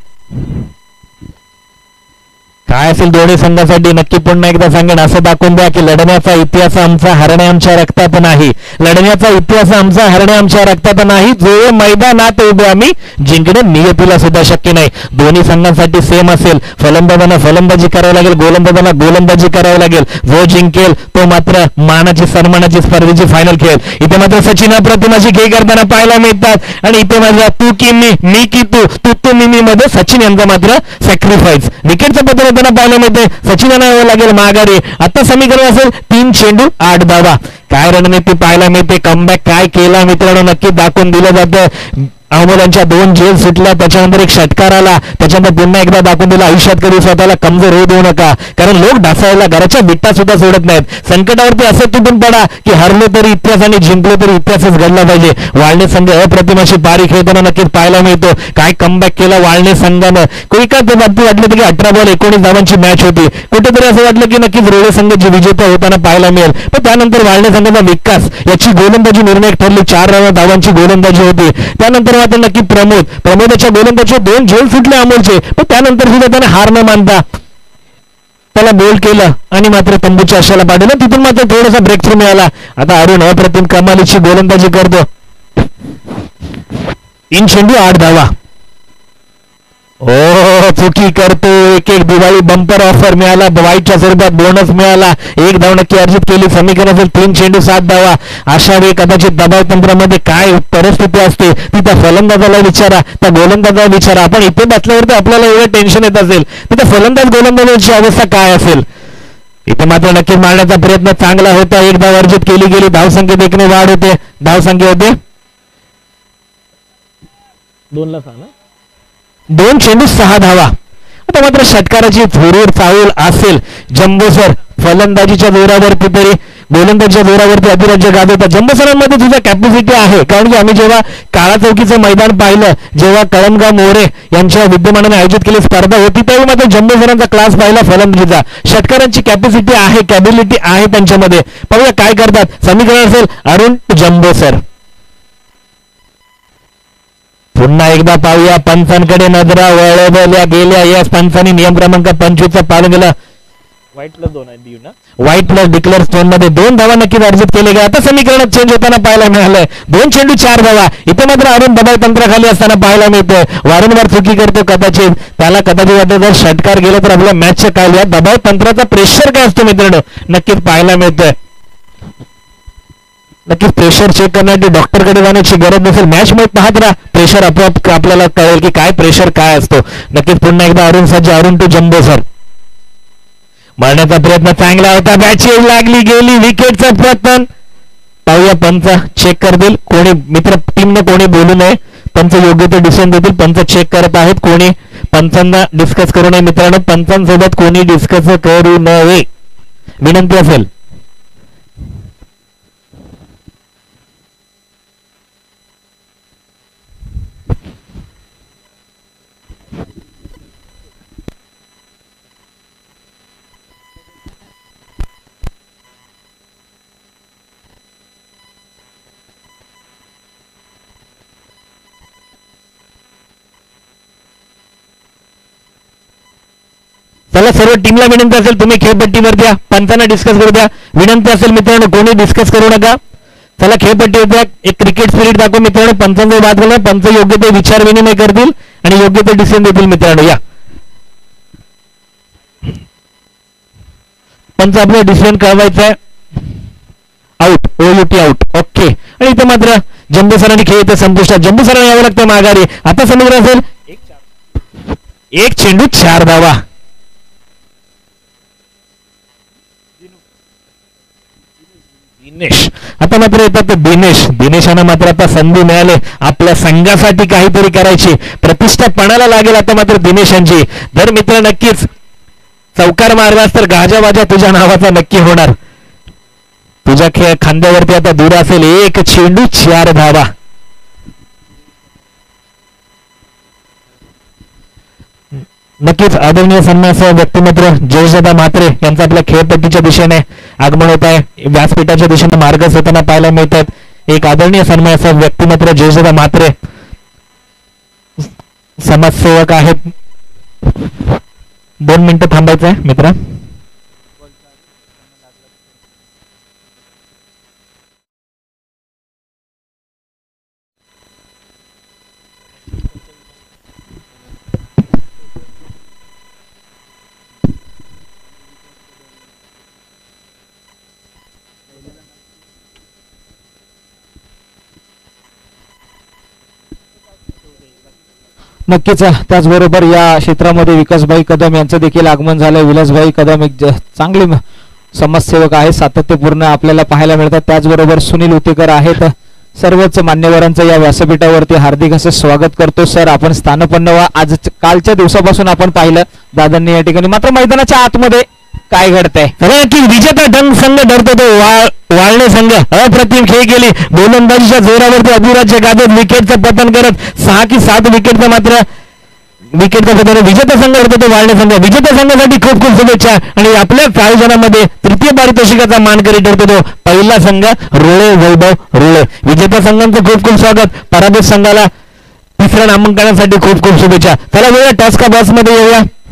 काय असेल दोन्ही संघासाठी. नक्की पुन्हा एकदा सांगेन असं दाखवून द्या की लढण्याचा इतिहास आमचा हरणे आमच्या रक्तात नाही. लढण्याचा इतिहास आमचा हरणे आमच्या रक्तात नाही. जो मैदानात उभे आम्ही जिंकणे नियतीला सुद्धा शक्य नाही. दोन्ही संघांसाठी सेम असेल. फलंदाजांना फलंदाजी करावी लागेल. गोलंदाजांना गोलंदाजी करावी लागेल. जो जिंकेल तो मात्र मानाची सन्मानाची स्पर्धेची फायनल खेळ. इथे मात्र सचिन अप्रतिमाची खेळ करताना पाहायला मिळतात आणि इथे मात्र तू की मी की तू मी मध्ये सचिन यांचा मात्र सॅक्रिफाईस. विकेटचं पत्र पाहायला मिळते. सचिनांना यावं लागेल माघारी. आता समीकरण असेल 3 चेंडू 8 धावा. काय रणनीती पाहायला मिळते. कमबॅक काय केला मित्रांनो नक्की दाखवून दिलं जातं. अमोलांच्या 2 झेल सुटल्या, त्याच्यानंतर एक षटकार आला, त्याच्यानंतर पुन्हा एकदा दाखवून दिला आयुष्यात कधी स्वतःला कमजोर होऊ देऊ नका, कारण लोक ढासायला घराच्या बिट्टा सुद्धा सोडत नाहीत. संकटावरती असं तुटून पडा की हरले तरी इतिहास आणि जिंकले तरी इतिहासच घडला पाहिजे. वाळणे संघ अप्रतिम अशी पारी खेळताना नक्कीच पाहायला मिळतो. काय कमबॅक केला वाळणे संघानं. कोणी का ते बाबतीत वाटलं की 18 बॉल 19 धावांची मॅच होती, कुठेतरी असं वाटलं की नक्कीच रोळे संघ जी विजेता होताना पाहायला मिळेल, पण त्यानंतर वाळणे संघाचा विकास याची गोलंदाजी निर्णायक ठरली. 4 धावांची गोलंदाजी होती. त्यानंतर मात्र नक्की प्रमोदच्या गोलंदाजीचे 2 झेल सुटले अमोलचे, पण त्यानंतर सुद्धा त्याने हार न मानता त्याला बोल केलं आणि मात्र तंबूच्या आशाला पाठवलं. तिथून मात्र थोडासा ब्रेक थ्रू मिळाला. आता अरुण अप्रतिम कमालीची गोलंदाजी करतो. 3 चेंडू 8 धावा. ओ चुकी करतो. एक दिवाळी बंपर ऑफर मिळाला, वाईटच्या स्वरूपात बोनस मिळाला. 1 धाव नक्की अर्जित केली. समीकरण असेल 3 चेंडू 7 धावा. अशा वेळी कदाचित दबाव तंत्रामध्ये काय परिस्थिती असते ती त्या फलंदाजाला विचारा, त्या गोलंदाजाला विचारा. आपण इथे बसल्यावरती आपल्याला एवढं टेन्शन येत असेल, तिथे फलंदाज गोलंदाजाची अवस्था काय असेल. इथे मात्र नक्की मारण्याचा प्रयत्न चांगला होता. 1 धाव अर्जित केली गेली. धावसंख्येत 1ने वाढ होते. धावसंख्या होते 2 चेंडू 6 धावा. आता मात्र षटकाराची थोडीवर चाऊल असेल. जम्बो सर फलंदाजीच्या जोरावरती तरी गोलंदाजीच्या जोरावरती अधिराज्य गाजवतात. जम्बो सरांमध्ये तुझा कॅपॅसिटी आहे, कारण की आम्ही जेव्हा काळा चौकीचं मैदान पाहिलं, जेव्हा कळमगाव मोरे यांच्या विद्यमानाने आयोजित केली स्पर्धा होती, त्यावेळी मात्र जम्बो सरांचा क्लास पाहिला फलंदाजीचा. षटकारांची कॅपॅसिटी आहे, कॅबिलिटी आहे त्यांच्यामध्ये. पाहूया काय करतात. समीकरण असेल अरुण जम्बो सर. पुन्हा एकदा पाहूया पंचांकडे नजरा वळवल्या गेल्या. या पंचांनी नियम क्रमांक 25 पालन केलं. व्हाईट प्लस डिक्लेअर स्टोन मध्ये 2 धावा नक्कीच अर्जित केले गेले. आता समीकरणात चेंज होताना पाहायला मिळालंय. 2 चेंडू 4 धावा. इथे मात्र अरुण दबाव तंत्राखाली असताना पाहायला मिळतोय. वारंवार चुकी करतो. त्याला कदाचित वाटतं जर षटकार गेला तर आपल्या मॅचच्या काय या दबाव तंत्राचा प्रेशर काय असतो मित्रांनो नक्कीच पाहायला मिळतोय. नक्कीच प्रेशर चेक करण्यासाठी डॉक्टरकडे जाण्याची गरज नसेल. मॅच मध्ये पाहत राहा, प्रेशर आपोआप आपल्याला कळेल की काय प्रेशर काय असतो. नक्कीच पुन्हा एकदा अरुण सज्ज. Arun to jumbo sir. मारण्याचा प्रयत्न चांगला होता. बॅच लागली गेली. विकेटचा पतन. पाहूया पंच चेक करतील. कोणी मित्र टीमने कोणी बोलू नये. पंच योग्य ते डिसिजन देतील. पंच चेक करत आहेत. कोणी पंचांना डिस्कस करू नये मित्रांनो. पंचांसोबत कोणी डिस्कस करू नये विनंती असेल. चला सर्व टीमला विनंती असेल तुम्ही खेळपट्टीवर द्या. पंचांना डिस्कस करू द्या. विनंती असेल मित्रांनो कोणी डिस्कस करू नका. चला खेळपट्टीवर द्या. एक क्रिकेट स्पिरिट दाखव मित्रांनो. पंचांचा बात करा. पंच योग्य ते विचार विनिमय करतील आणि योग्य ते डिसिजन देतील मित्रांनो. या पंच आपलं डिसिजन कळवायचं आहे. आउट. OUT out. ओके. आणि इथे मात्र जम्बो सरांनी खेळ इथे संपुष्टात. जम्बो सरांना यावं लागतं माघारी. आता समीकरण असेल 1 चेंडू 4 धावा. दिनेश. आता मात्र येतात दिनेशानं मात्र आता संधी मिळाली आपल्या संघासाठी काहीतरी करायची. प्रतिष्ठा पणाला लागेल आता मात्र दिनेशांची. जर मित्र नक्कीच चौकार मारलास तर गाजावाजा तुझ्या नावाचा नक्की होणार. तुझ्या खांद्यावरती आता दूर असेल. 1 चेंडू 4 धावा. नक्कीच आदरणीय सन्माननीय व्यक्तिमत्व जयशदा म्हात्रे यांचं आपल्या खेळपट्टीच्या दिशेने आगमन होत आहे. व्यासपीठाच्या दिशेने मार्गस्थ होताना पाहायला मिळतात. एक आदरणीय सन्माननीय व्यक्तिमत्व जयशदा म्हात्रे समाजसेवक आहेत. 2 मिनिटं थांबायचं आहे मित्र. नक्कीच. त्याचबरोबर या क्षेत्रामध्ये विकासभाई कदम यांचं देखील आगमन झालंय. विलासभाई कदम एक चांगले समाजसेवक आहेत, सातत्यपूर्ण आपल्याला पाहायला मिळतात. त्याचबरोबर सुनील उतेकर आहेत. सर्वच मान्यवरांचं या व्यासपीठावरती हार्दिक असं स्वागत करतो. सर, आपण स्थानपन्न व्हा. आज कालच्या दिवसापासून आपण पाहिलं दादांनी या ठिकाणी, मात्र मैदानाच्या आतमध्ये काय घडतंय? की विजेता डंग संघ ठरतो तो वाळणे संघ अप्रतिम खेळ केली. गोलंदाजीच्या जोरावरती अभिराज्य गाजत विकेटचं पतन करत 6 की 7 विकेटचं मात्र विकेटचा पतन विजेता संघ ठरतो तो वाळणे संघ. विजेता संघासाठी खूप खूप शुभेच्छा. आणि आपल्याच आयोजनामध्ये तृतीय पारितोषिकाचा मानकरी ठरतो तो पहिला संघ रोळे वैभव रोळे. विजेता संघांचं खूप खूप स्वागत. पराभूत संघाला तिसऱ्या नामांकनासाठी खूप खूप शुभेच्छा. चला वेळ टास्का बॉक्स मध्ये येऊया.